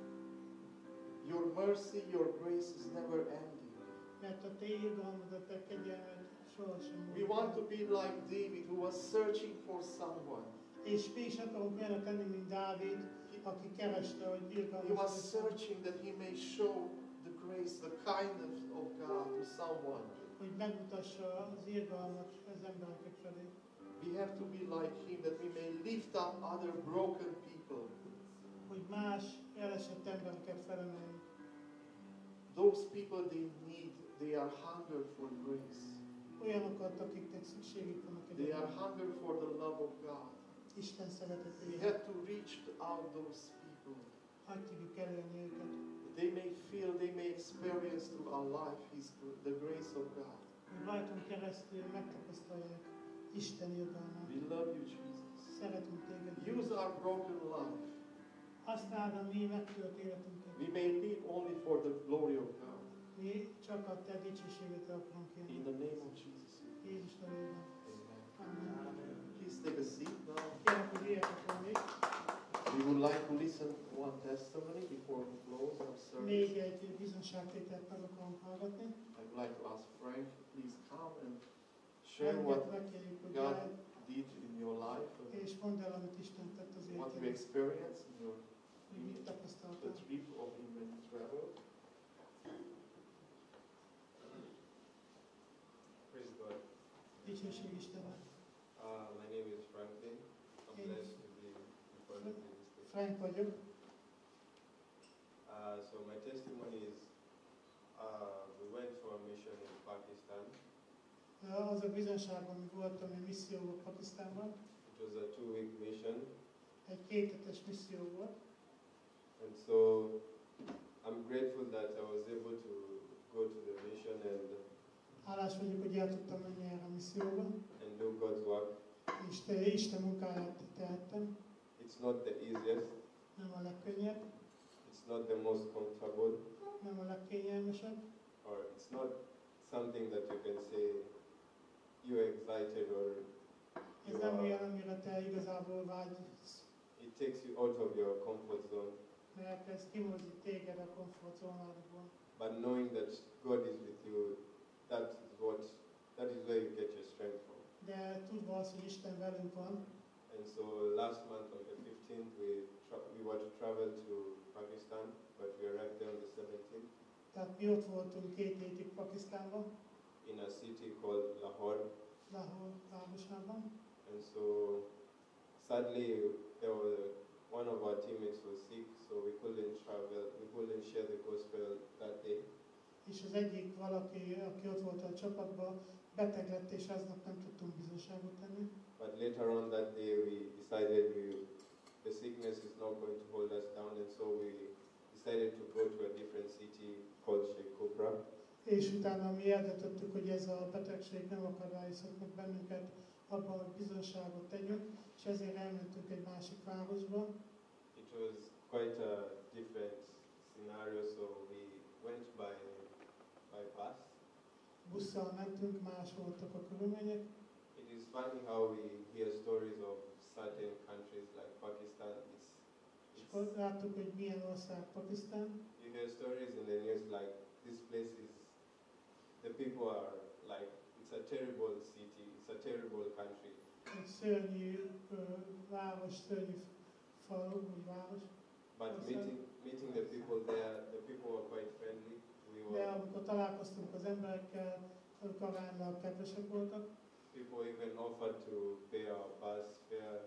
Speaker 3: Your mercy, your grace is never ending.
Speaker 4: Mert a te irgalmad, a te kegyelmed sohasem
Speaker 3: We want to be like David, who was searching for someone.
Speaker 4: És mi is akarunk olyanok lenni, mint Dávid, aki kereste, hogy
Speaker 3: He
Speaker 4: irgalmas
Speaker 3: was
Speaker 4: legyen,
Speaker 3: searching that he may show the grace, the kindness of God to someone.
Speaker 4: hogy megmutassa az irgalmat az emberek felé.
Speaker 3: We have to be like him, that we may lift up other broken people.
Speaker 4: hogy más elesett embereket felemeljük.
Speaker 3: Those people they need, they are hunger for grace.
Speaker 4: Olyanokat, akiknek szükségük van a
Speaker 3: They are
Speaker 4: kegyelmre.
Speaker 3: hunger for the love of God.
Speaker 4: Isten
Speaker 3: We
Speaker 4: szeretetére.
Speaker 3: have to reach out those people.
Speaker 4: Hadd tudjuk elérni őket.
Speaker 3: They may feel, they may experience through our life His, the grace of God.
Speaker 4: Hogy rajtunk keresztül megtapasztalják Isten irgalmát.
Speaker 3: We love you, Jesus.
Speaker 4: Szeretünk téged.
Speaker 3: Use our broken life.
Speaker 4: Használd a mi megtört életünket.
Speaker 3: We may live only for the glory of God.
Speaker 4: Mi csak a te dicsőséget akarunk
Speaker 3: In
Speaker 4: kérni.
Speaker 3: the name of Jesus.
Speaker 4: Jézus nevében.
Speaker 3: Amen.
Speaker 4: Amen.
Speaker 3: Please take a seat now.
Speaker 4: Kérlek, hogy üljetek fel még.
Speaker 3: We would like to listen to one testimony before we close our service.
Speaker 4: Még egy bizonságtételt meg akarom hallgatni.
Speaker 3: I would like to ask Frank, please come and share
Speaker 4: Enged
Speaker 3: what
Speaker 4: megkérjük, hogy
Speaker 3: God
Speaker 4: jöjj,
Speaker 3: did in your life, and
Speaker 4: és mondd el, amit Isten tett az
Speaker 3: what you
Speaker 4: életedben.
Speaker 3: experienced in your
Speaker 4: Hogy mit
Speaker 3: the
Speaker 4: tapasztaltál.
Speaker 3: trip of when you traveled.
Speaker 6: Praise God.
Speaker 4: Dicsőség Istennek.
Speaker 6: Uh, my name is Franklin. I'm
Speaker 4: Yes.
Speaker 6: blessed to be in front of you this day.
Speaker 4: Frank vagyok.
Speaker 6: Uh, so my testimony is uh, we went for a mission in Pakistan.
Speaker 4: Az a bizonság, ami voltam egy misszióban Pakisztánban,
Speaker 6: It was a two-week mission,
Speaker 4: egy kéthetes misszió volt,
Speaker 6: and so I'm grateful that I was able to go to the mission and
Speaker 4: hálás vagyok, hogy el tudtam menni erre a misszióba,
Speaker 6: and do God's work.
Speaker 4: és te Isten munkáját tehettem.
Speaker 6: It's not the easiest.
Speaker 4: Nem a legkönnyebb,
Speaker 6: It's not the most comfortable,
Speaker 4: nem a legkényelmesebb,
Speaker 6: or it's not something that you can say you're excited or
Speaker 4: ez
Speaker 6: you
Speaker 4: nem
Speaker 6: are.
Speaker 4: olyan, amire te igazából vágysz,
Speaker 6: It takes you out of your comfort zone.
Speaker 4: mert ez kimozdít téged a komfortzónádból.
Speaker 6: But knowing that God is with you, that is what, that is where you get your strength from.
Speaker 4: De tudva az, hogy Isten velünk van,
Speaker 6: And so last month on the fifteenth, we tra- we were to travel to Pakistan, but we arrived there on the seventeenth
Speaker 4: tehát mi ott voltunk két hétig Pakisztánban,
Speaker 6: in a city called Lahore.
Speaker 4: Lahore városában,
Speaker 6: And so sadly, there were, one of our teammates was sick, so we couldn't travel, we couldn't share the gospel that day.
Speaker 4: és az egyik valaki, aki ott volt a csapatban, beteg lett, és aznap nem tudtunk bizonságot tenni.
Speaker 6: But later on that day, we decided we, the sickness is not going to hold us down, and so we decided to go to a different city called Sheikh Kopra.
Speaker 4: És utána mi eldöntöttük, hogy ez a betegség nem akadályozhat meg bennünket abban, hogy bizonságot tegyünk, és ezért elmentünk egy másik városba.
Speaker 6: It was quite a different scenario, so we went by by bus.
Speaker 4: Busszal mentünk, más voltak a körülmények.
Speaker 6: It is funny how we hear stories of certain countries like Pakistan. It's,
Speaker 4: És
Speaker 6: it's
Speaker 4: akkor láttuk, hogy milyen ország Pakisztán.
Speaker 6: you hear stories in the news like this place is, the people are like, it's a terrible city, it's a terrible country.
Speaker 4: Egy szörnyű ö, város, szörnyű falu, vagy város.
Speaker 6: But
Speaker 4: Awesome.
Speaker 6: meeting meeting the people there, the people were quite friendly. We
Speaker 4: De
Speaker 6: were
Speaker 4: amikor találkoztunk az emberekkel, ők aránylag kedvesek voltak.
Speaker 6: people even offered to pay our bus fare.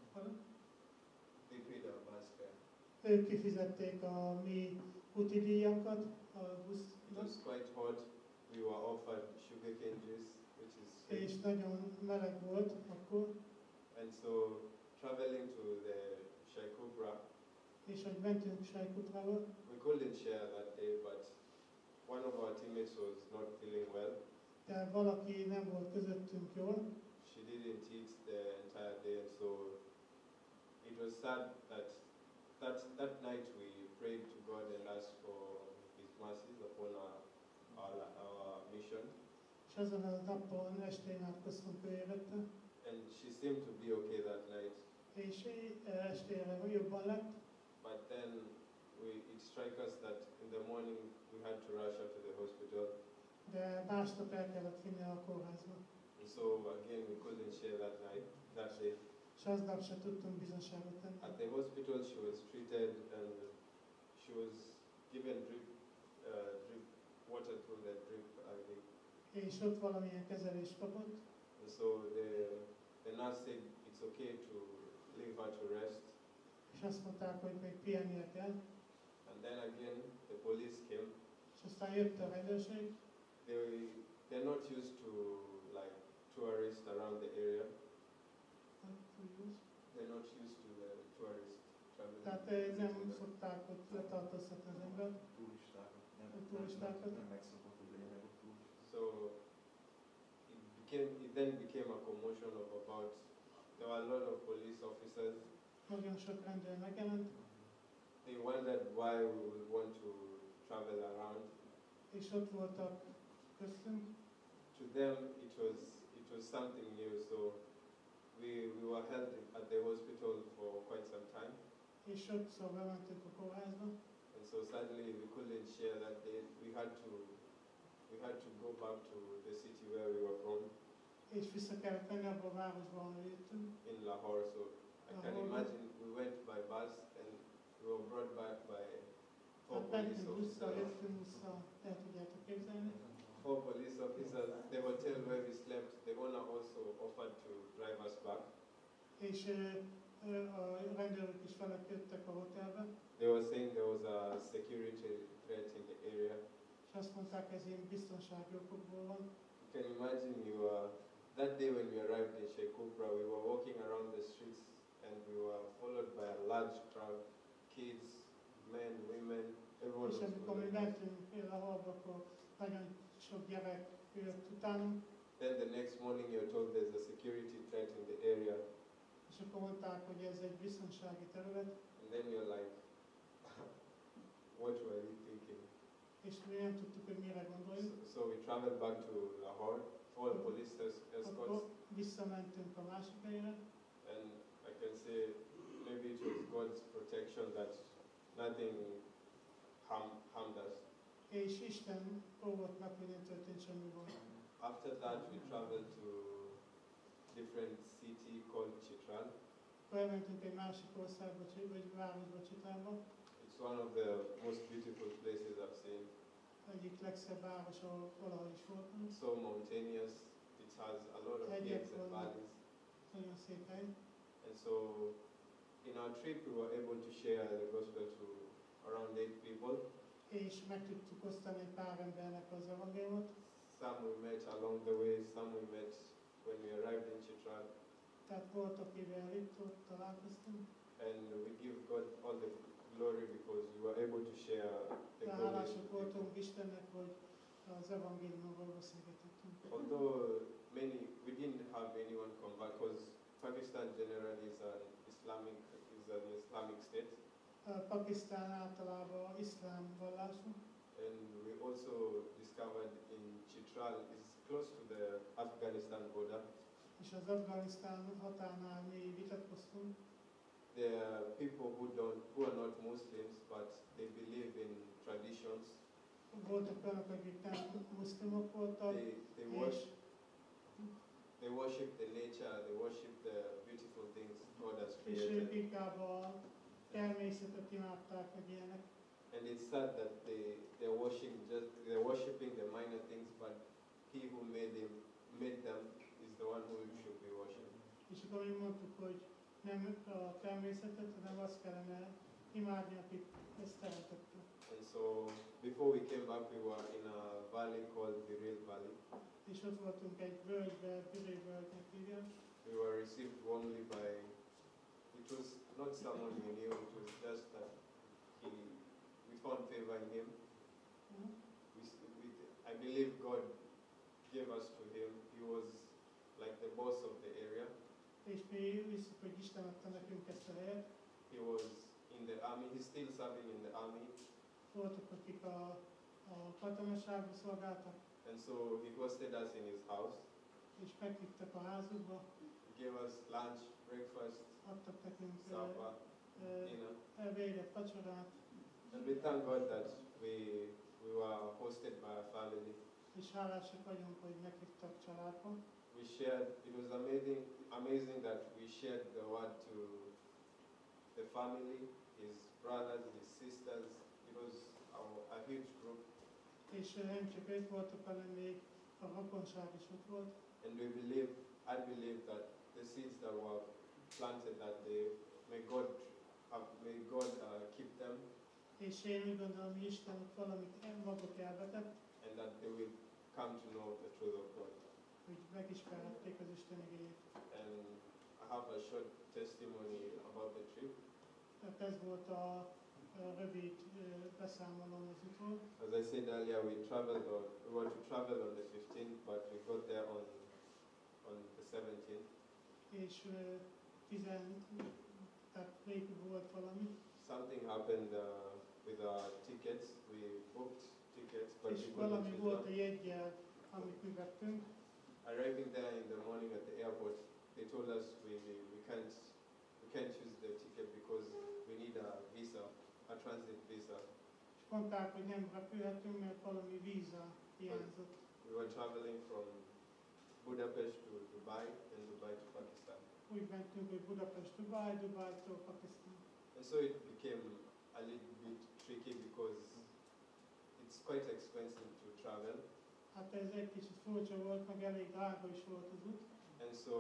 Speaker 6: They paid our bus fare.
Speaker 4: Ők kifizették a mi úti díjakat a
Speaker 6: It
Speaker 4: busznak,
Speaker 6: was quite hot. We were offered sugarcane juice, which is sweet.
Speaker 4: és nagyon meleg volt akkor,
Speaker 6: And so traveling to the Sheikh Kopra,
Speaker 4: és hogy mentünk Sajkutrába,
Speaker 6: we couldn't share that day, but one of our teammates was not feeling well.
Speaker 4: de valaki nem volt közöttünk jól,
Speaker 6: She didn't eat the entire day, and so it was sad that that, that night we prayed to God and asked for His mercies upon our, our, our mission.
Speaker 4: és azon a napon estén átkoztunk ő érette,
Speaker 6: And she seemed to be okay that night.
Speaker 4: és estére jobban lett,
Speaker 6: But then we, it struck us that in the morning we had to rush her to the hospital.
Speaker 4: de másnap el kellett vinni a kórházba.
Speaker 6: And so again we couldn't share that night, that day.
Speaker 4: És aznap se tudtunk bizonságot tenni.
Speaker 6: At the hospital she was treated and she was given drip, uh, drip water through the drip I V.
Speaker 4: És ott valamilyen kezelést kapott,
Speaker 6: And so the, the nurse said it's okay to leave her to rest.
Speaker 4: és azt mondták, hogy még pihennie kell,
Speaker 6: And then again, the police came.
Speaker 4: és aztán jött a rendőrség,
Speaker 6: They, they're not used to like tourists around the area. They're not used to the tourists traveling.
Speaker 4: tehát eh, nem szokták ott letartóztatni az ember.
Speaker 2: Turistákat, nem,
Speaker 4: A
Speaker 2: nem,
Speaker 4: turistákat.
Speaker 2: nem, nem megszokott, hogy legyenek ott turisták.
Speaker 6: So it became, it then became a commotion of about, there were a lot of police officers.
Speaker 4: Nagyon sok rendőr megjelent,
Speaker 6: They wondered why we would want to travel around.
Speaker 4: és ott voltak köztünk.
Speaker 6: To them, it was it was something new. So we we were held at the hospital for quite some time,
Speaker 4: És sokszor bementünk a kórházba,
Speaker 6: and so suddenly we couldn't share that day. We had to we had to go back to the city where we were from
Speaker 4: és vissza kellett menni abba a városba, ahol jöttünk.
Speaker 6: in Lahore. So I can
Speaker 4: Lahore.
Speaker 6: imagine we went by bus and we were brought back by four
Speaker 4: Hát
Speaker 6: police
Speaker 4: mentünk vissza,
Speaker 6: officers.
Speaker 4: jöttünk vissza, el tudjátok képzelni.
Speaker 6: Four police officers. The hotel where we slept, the owner also offered to drive us back.
Speaker 4: És ö, ö, a rendőrök is velük jöttek a hotelbe,
Speaker 6: They were saying there was a security threat in the area.
Speaker 4: és azt mondták, ez ilyen biztonsági okokból van.
Speaker 6: You can imagine you were, that day when we arrived in Sheikh Kupra, we were walking around the streets and we were followed by a large crowd, kids, men, women, everyone
Speaker 4: És
Speaker 6: was
Speaker 4: amikor mi
Speaker 6: following us.
Speaker 4: mentünk Lahorba, akkor nagyon sok gyerek jött utánunk,
Speaker 6: Then the next morning you're told there's a security threat in the area,
Speaker 4: és akkor mondták, hogy ez egy biztonsági terület,
Speaker 6: and then you're like, what were we thinking?
Speaker 4: és mi nem tudtuk, hogy mire
Speaker 6: So,
Speaker 4: gondoljunk.
Speaker 6: so we traveled back to Lahore, four police es- escorts,
Speaker 4: Akkor visszamentünk a másik helyre,
Speaker 6: and I can say maybe it was God's protection that nothing harm, harmed us.
Speaker 4: és Isten óvott meg, hogy nem történt semmi gond.
Speaker 6: After that, we traveled to different city called Chitral.
Speaker 4: Akkor elmentünk egy másik országba, Csi- vagy városba, Csitánba,
Speaker 6: It's one of the most beautiful places I've seen.
Speaker 4: egyik legszebb város, ahol valaha is voltunk.
Speaker 6: So mountainous. It has a lot of
Speaker 4: Hegyek
Speaker 6: hills and
Speaker 4: vannak.
Speaker 6: valleys.
Speaker 4: Nagyon szép hely.
Speaker 6: And so, in our trip, we were able to share the gospel to around eight people.
Speaker 4: És meg tudtuk osztani egy pár embernek az evangéliumot.
Speaker 6: Some we met along the way, some we met when we arrived in Chitral.
Speaker 4: Tehát volt, akivel itt ott találkoztunk.
Speaker 6: And we give God all the glory because we were able to share the
Speaker 4: De
Speaker 6: gospel.
Speaker 4: hálások voltunk Istennek, hogy az evangéliumról beszélgetettünk.
Speaker 6: Although many, we didn't have anyone convert because Pakistan generally is an Islamic is an Islamic state,
Speaker 4: A Pakisztán általában iszlám vallású,
Speaker 6: and we also discovered in Chitral is close to the Afghanistan border.
Speaker 4: és az Afganisztán határnál mi vitatkoztunk.
Speaker 6: There are people who don't who are not Muslims but they believe in traditions.
Speaker 4: Voltak olyanok, akik nem muszlimok voltak,
Speaker 6: They they
Speaker 4: és,
Speaker 6: worship they worship the nature. They worship the beautiful things God has
Speaker 4: és ők
Speaker 6: created.
Speaker 4: inkább a természetet imádták, meg ilyenek.
Speaker 6: And it's sad that they they're worshiping just they're worshiping the minor things, but He who made them made them is the one who should be worshipped.
Speaker 4: És akkor mi mondtuk, hogy nem a természetet, hanem azt kellene imádni, akik ezt teremtette.
Speaker 6: And so before we came back, we were in a valley called Biril Valley.
Speaker 4: És ott voltunk egy völgybe, Biré völgynek hívják,
Speaker 6: We were received warmly by. It was not someone we knew. It was just that he we found favor in him.
Speaker 4: Mhm.
Speaker 6: We, s- we I believe God gave us to him. He was like the boss of the area.
Speaker 4: és mi hiszük, hogy Isten adta nekünk ezt a helyet.
Speaker 6: He was in the army. He's still serving in the army.
Speaker 4: Voltak, akik a, a katonaságban szolgáltak,
Speaker 6: And so he hosted us in his house.
Speaker 4: és meghívtak a házukba,
Speaker 6: He gave us lunch, breakfast,
Speaker 4: adtak nekünk ö,
Speaker 6: supper,
Speaker 4: ö,
Speaker 6: dinner.
Speaker 4: ebédet, vacsorát,
Speaker 6: And we thank God that we we were hosted by a family.
Speaker 4: és hálásak vagyunk, hogy meghívtak családba.
Speaker 6: We shared. It was amazing, amazing that we shared the word to the family, his brothers, his sisters. It was a, a huge group,
Speaker 4: És ö, nem csak ők voltak, hanem még a rokonság is ott volt.
Speaker 6: and we believe, I believe that the seeds that were planted that day, may God, have, may God uh, keep them,
Speaker 4: És én úgy gondolom, hogy Isten ott valamit maguk elvetett,
Speaker 6: and that they will come to know the truth of God.
Speaker 4: hogy megismerhették az Isten igéjét.
Speaker 6: And I have a short testimony about the trip.
Speaker 4: Tehát ez volt a, a rövid ö, beszámolom az útról.
Speaker 6: As I said earlier, we traveled on, we were to travel on the fifteenth, but we got there on on the seventeenth.
Speaker 4: És ö, tizen, tehát végül volt valami,
Speaker 6: Something happened uh, with our tickets. We booked tickets, but
Speaker 4: és
Speaker 6: we couldn't
Speaker 4: valami
Speaker 6: choose
Speaker 4: volt a
Speaker 6: them.
Speaker 4: jeggyel, amit mi vettünk,
Speaker 6: Arriving there in the morning at the airport, they told us we, we can't we can't choose the ticket because we need a visa, a transit visa.
Speaker 4: és mondták, hogy nem repülhetünk, mert valami víza hiányzott.
Speaker 6: We were traveling from Budapest to Dubai and Dubai to Pakistan.
Speaker 4: Úgy mentünk, hogy Budapest, Dubai, Dubai-tól Pakisztán.
Speaker 6: And so it became a little bit tricky because it's quite expensive to travel.
Speaker 4: Hát ez egy kicsit furcsa volt, meg elég drága is volt az út.
Speaker 6: And so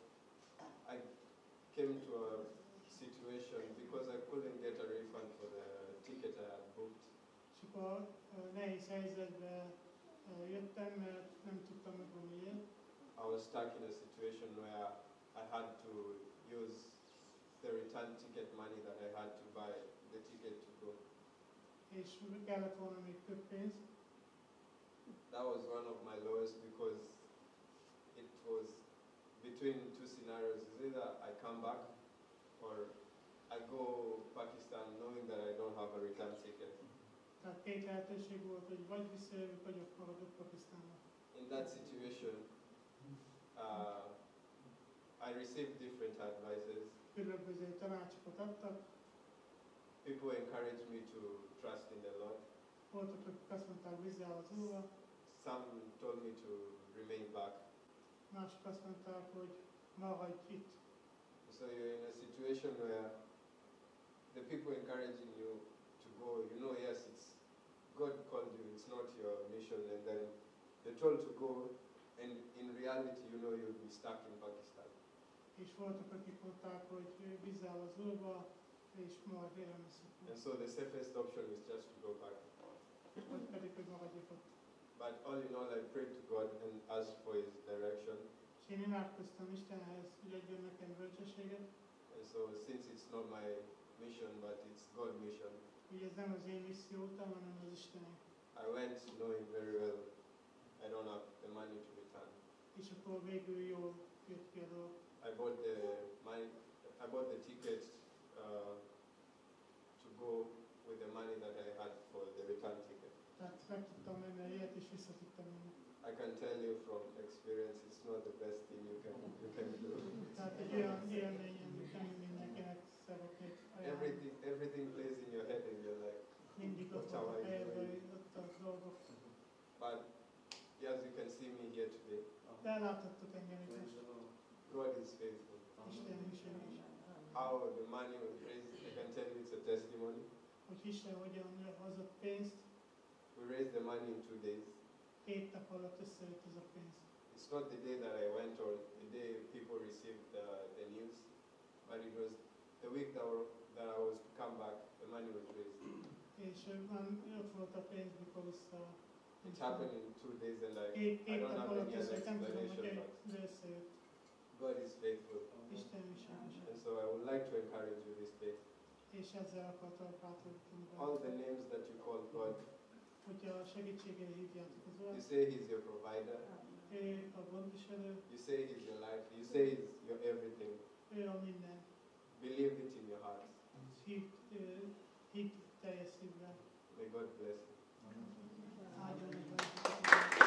Speaker 6: I came to a situation because I couldn't get a refund for the ticket I had booked.
Speaker 4: És akkor ö, nehéz helyzetbe ö, jöttem, mert nem tudtam meg miért.
Speaker 6: I was stuck in a situation where I had to use the return ticket money that I had to buy the ticket to go.
Speaker 4: És kellett volna még több pénz.
Speaker 6: That was one of my lowest because it was between two scenarios. It's either I come back or I go Pakistan knowing that I don't have a return ticket.
Speaker 4: Tehát két lehetőség volt, hogy vagy visszajövök, vagy ott maradok Pakisztánba.
Speaker 6: In that situation, uh, I received different advices.
Speaker 4: Különböző tanácsokat adtak.
Speaker 6: People encouraged me to trust in the Lord.
Speaker 4: Voltak, akik azt mondták, bízzál az Úrba.
Speaker 6: Some told me to remain back.
Speaker 4: Mások azt mondták, hogy maradj itt.
Speaker 6: So you're in a situation where the people encouraging you to go, you know, yes, it's God called you, it's not your mission, and then they're told to go, and in reality, you know, you'll be stuck in Pakistan.
Speaker 4: És voltak, akik mondták, hogy bízzál az Úrba, és majd elmész.
Speaker 6: And so the safest option is just to go back.
Speaker 4: Vagy pedig, hogy maradjak ott.
Speaker 6: But all in all, I prayed to God and asked for His direction.
Speaker 4: És én imádkoztam Istenhez, hogy adjon nekem bölcsességet,
Speaker 6: And so since it's not my mission, but it's God's mission,
Speaker 4: hogy ez nem az én missziótam, hanem az Istené.
Speaker 6: I went knowing very well I don't have the money to return.
Speaker 4: És akkor végül jól jött ki a dolog.
Speaker 6: I bought the money, I bought the ticket uh, to go with the money that I had for the return ticket.
Speaker 4: Tehát meg tudtam menni a jegyet, és vissza tudtam menni.
Speaker 6: I can tell you from experience, it's not the best thing you can you can do.
Speaker 4: Tehát egy olyan élmény, amit nem mindenkinek szeretnék ajánlani.
Speaker 6: Everything everything plays in your head and you're like,
Speaker 4: Mindig ott van a fejedben, ott a dolgok.
Speaker 6: but as you can see me here today,
Speaker 4: De láthattok engem itt most.
Speaker 6: God is faithful.
Speaker 4: Isten is is.
Speaker 6: How the money was raised, I can tell you it's a testimony.
Speaker 4: Hogy Isten hogyan hozott pénzt,
Speaker 6: We raised the money in two days.
Speaker 4: két nap alatt összejött ez a pénz.
Speaker 6: It's not the day that I went or the day people received the, the news, but it was the week that, were, that I was to come back, the money was raised.
Speaker 4: És ö, már ott volt a pénz, mikor vissza.
Speaker 6: It happened in two days and I,
Speaker 4: Két,
Speaker 6: I
Speaker 4: két
Speaker 6: don't
Speaker 4: nap
Speaker 6: have
Speaker 4: alatt
Speaker 6: any other
Speaker 4: összejött, nem tudom, hogy
Speaker 6: explanation,
Speaker 4: egy-
Speaker 6: but
Speaker 4: de összejött.
Speaker 6: God is faithful.
Speaker 4: Isten is is.
Speaker 6: And so I would like to encourage you this day.
Speaker 4: És ezzel akartam bátorítani
Speaker 6: All the
Speaker 4: benneteket.
Speaker 6: names that you call God,
Speaker 4: Hogyha a segítségére hívjátok az
Speaker 6: you
Speaker 4: Urat,
Speaker 6: say He's your provider,
Speaker 4: ő a gondviselő,
Speaker 6: you say He's your life, you say He's your everything.
Speaker 4: ő a minden.
Speaker 6: Believe it in your heart.
Speaker 4: Hit, ö, hit teljes szívvel.
Speaker 6: May God bless you.
Speaker 4: Áldjon meg benneteket.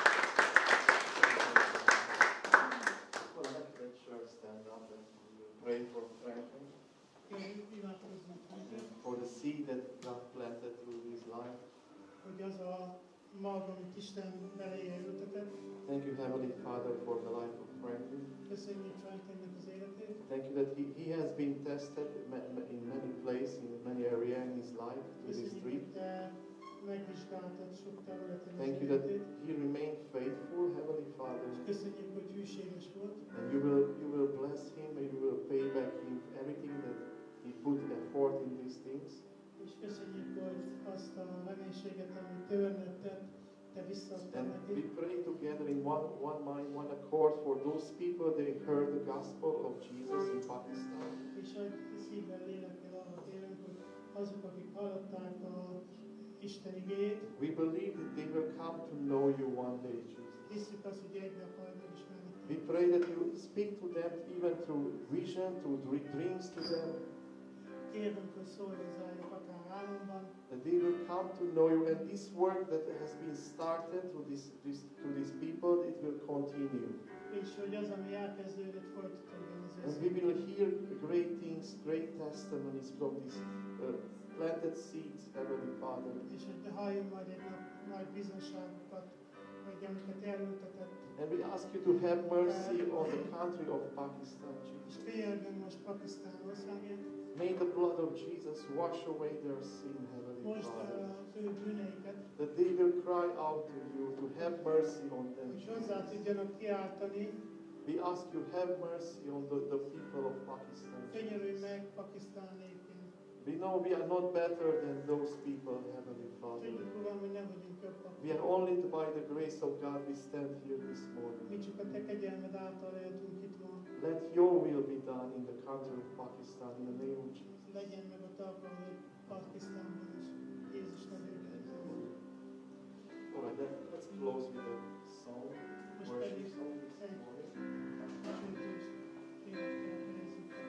Speaker 3: Well, let the church stand up and pray for Franklin,
Speaker 4: Kérjük, imádkozzunk Franklin,
Speaker 3: for the seed that God planted through his life.
Speaker 4: hogy az a mag, amit Isten beléje ültetett.
Speaker 3: Thank you, Heavenly Father, for the life of Franklin.
Speaker 4: Köszönjük Franklinnek az életét.
Speaker 3: Thank you that he, he has been tested ma- ma- in many places, in many areas in his life, through this
Speaker 4: Köszönjük,
Speaker 3: trip.
Speaker 4: hogy te megvizsgáltad sok területen az
Speaker 3: Thank you that
Speaker 4: életét.
Speaker 3: he remained faithful, Heavenly Father.
Speaker 4: És köszönjük, hogy hűséges volt.
Speaker 3: And you will you will bless him and you will pay back him everything that he put effort in these things.
Speaker 4: És köszönjük, hogy azt a reménységet, amit te önnek tett, te visszaadtad
Speaker 3: And we
Speaker 4: neki.
Speaker 3: pray together in one, one mind, one accord for those people that heard the gospel of Jesus in Pakistan.
Speaker 4: És hogy szívvel, lélekkel arra kérünk, hogy azok, akik hallották a Isten igéjét,
Speaker 3: We believe that they will come to know you one day, Jesus.
Speaker 4: hiszük azt, hogy egy nap majd megismerni.
Speaker 3: We pray that you speak to them even through vision, through dr- dreams to them,
Speaker 4: Kérünk, hogy szólj hozzájuk akár álomban,
Speaker 3: that they will come to know you. And this work that has been started through this, this, through these people, it will continue.
Speaker 4: és hogy az, ami elkezdődött, folytatódjon az
Speaker 3: And we will hear great things, great testimonies from these uh, planted seeds, Heavenly Father.
Speaker 4: és hogy halljunk majd egy nap nagy bizonságokat, hogy amiket elültetett.
Speaker 3: And we ask you to have mercy on the country of Pakistan,
Speaker 4: És
Speaker 3: Jesus.
Speaker 4: könyörgünk most Pakisztán országért,
Speaker 3: May the blood of Jesus wash away their sin, Heavenly
Speaker 4: most
Speaker 3: Father.
Speaker 4: uh, az ő bűneiket,
Speaker 3: That they will cry out to you to have mercy on them,
Speaker 4: hogy hozzá
Speaker 3: Jesus.
Speaker 4: tudjanak kiáltani.
Speaker 3: We ask you have mercy on the, the people of Pakistan.
Speaker 4: Könyörülj meg Pakisztán népén.
Speaker 3: We know we are not better than those people, Heavenly Father.
Speaker 4: Tudjuk, Uram, hogy nem vagyunk jobbak.
Speaker 3: We are only by the grace of God we stand here this
Speaker 4: Mi
Speaker 3: morning.
Speaker 4: csak a te kegyelmed által éltünk itt ma.
Speaker 3: Let your will be done in the country of Pakistan in the name of Jesus.
Speaker 4: Legyen meg a akarat Pakisztánban is. Jézus nevében.
Speaker 3: All right, then let's close with a song,
Speaker 4: Most
Speaker 3: worship
Speaker 4: pedig
Speaker 3: song this
Speaker 4: egy
Speaker 3: morning.
Speaker 4: csútos élettel fejezzük be.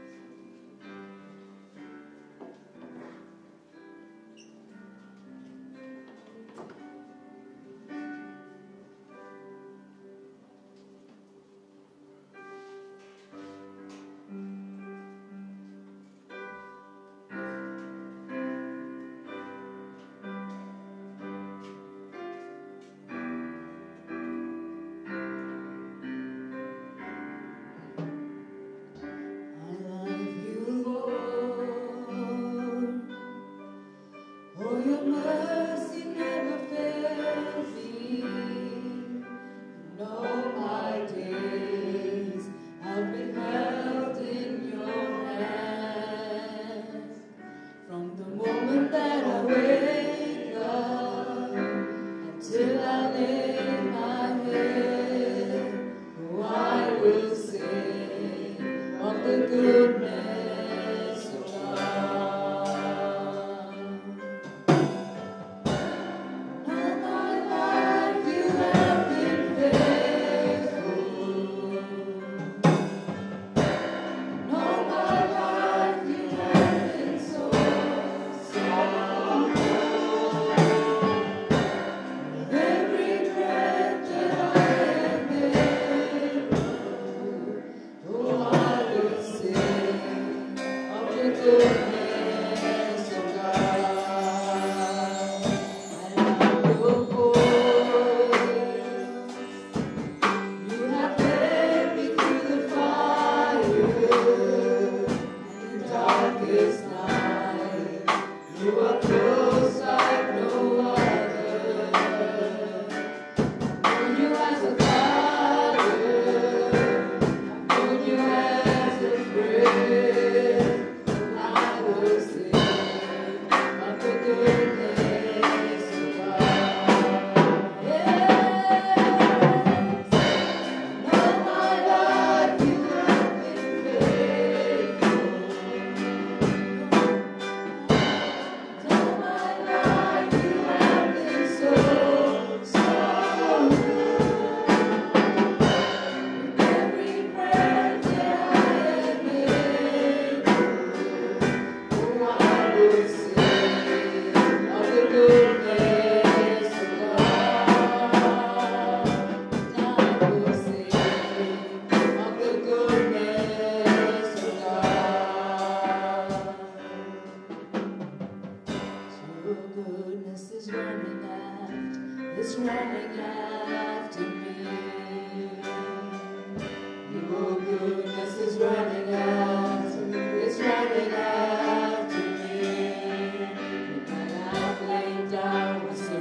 Speaker 1: Down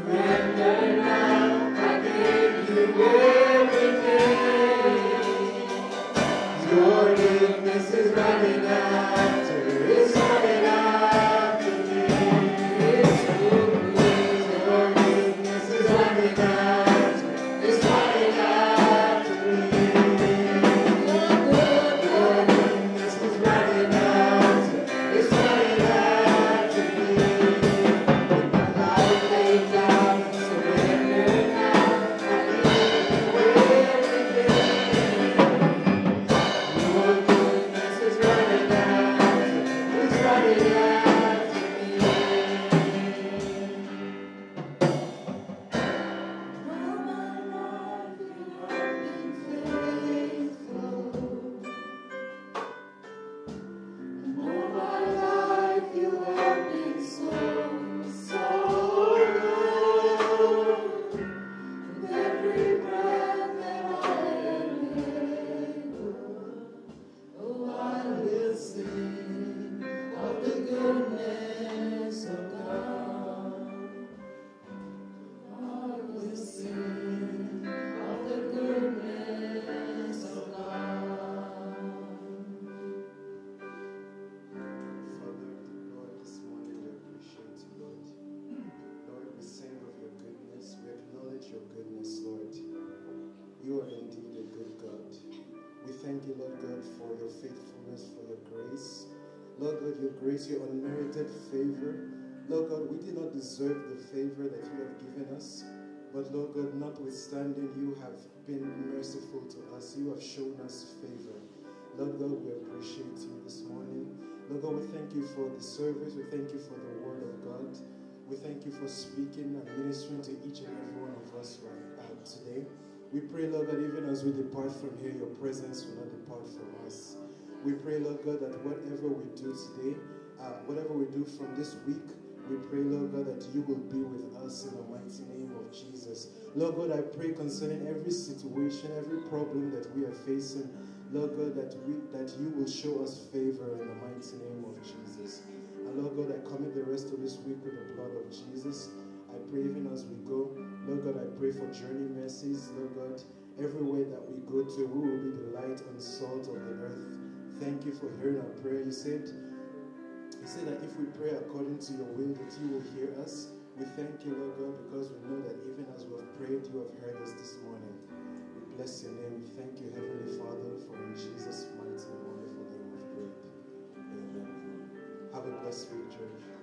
Speaker 2: Lord, for your faithfulness, for your grace. Lord God, your grace, your unmerited favor. Lord God, we did not deserve the favor that you have given us. But Lord God, notwithstanding, you have been merciful to us. You have shown us favor. Lord God, we appreciate you this morning. Lord God, we thank you for the service. We thank you for the word of God. We thank you for speaking and ministering to each and every one of us right uh, today. We pray, Lord God, even as we depart from here, your presence will not depart from us. We pray, Lord God, that whatever we do today, uh, whatever we do from this week, we pray, Lord God, that you will be with us in the mighty name of Jesus. Lord God, I pray concerning every situation, every problem that we are facing, Lord God, that we that you will show us favor in the mighty name of Jesus. And Lord God, I commit the rest of this week with the blood of Jesus. I pray even as we go, Lord God, I pray for journey mercies, Lord God. Everywhere that we go to, we will be the light and salt of the earth. Thank you for hearing our prayer. You said, you said that if we pray according to your will, that you will hear us. We thank you, Lord God, because we know that even as we have prayed, you have heard us this morning. We bless your name. We thank you, Heavenly Father, for in Jesus' mighty and wonderful name we've prayed. Amen. Have a blessed week, church.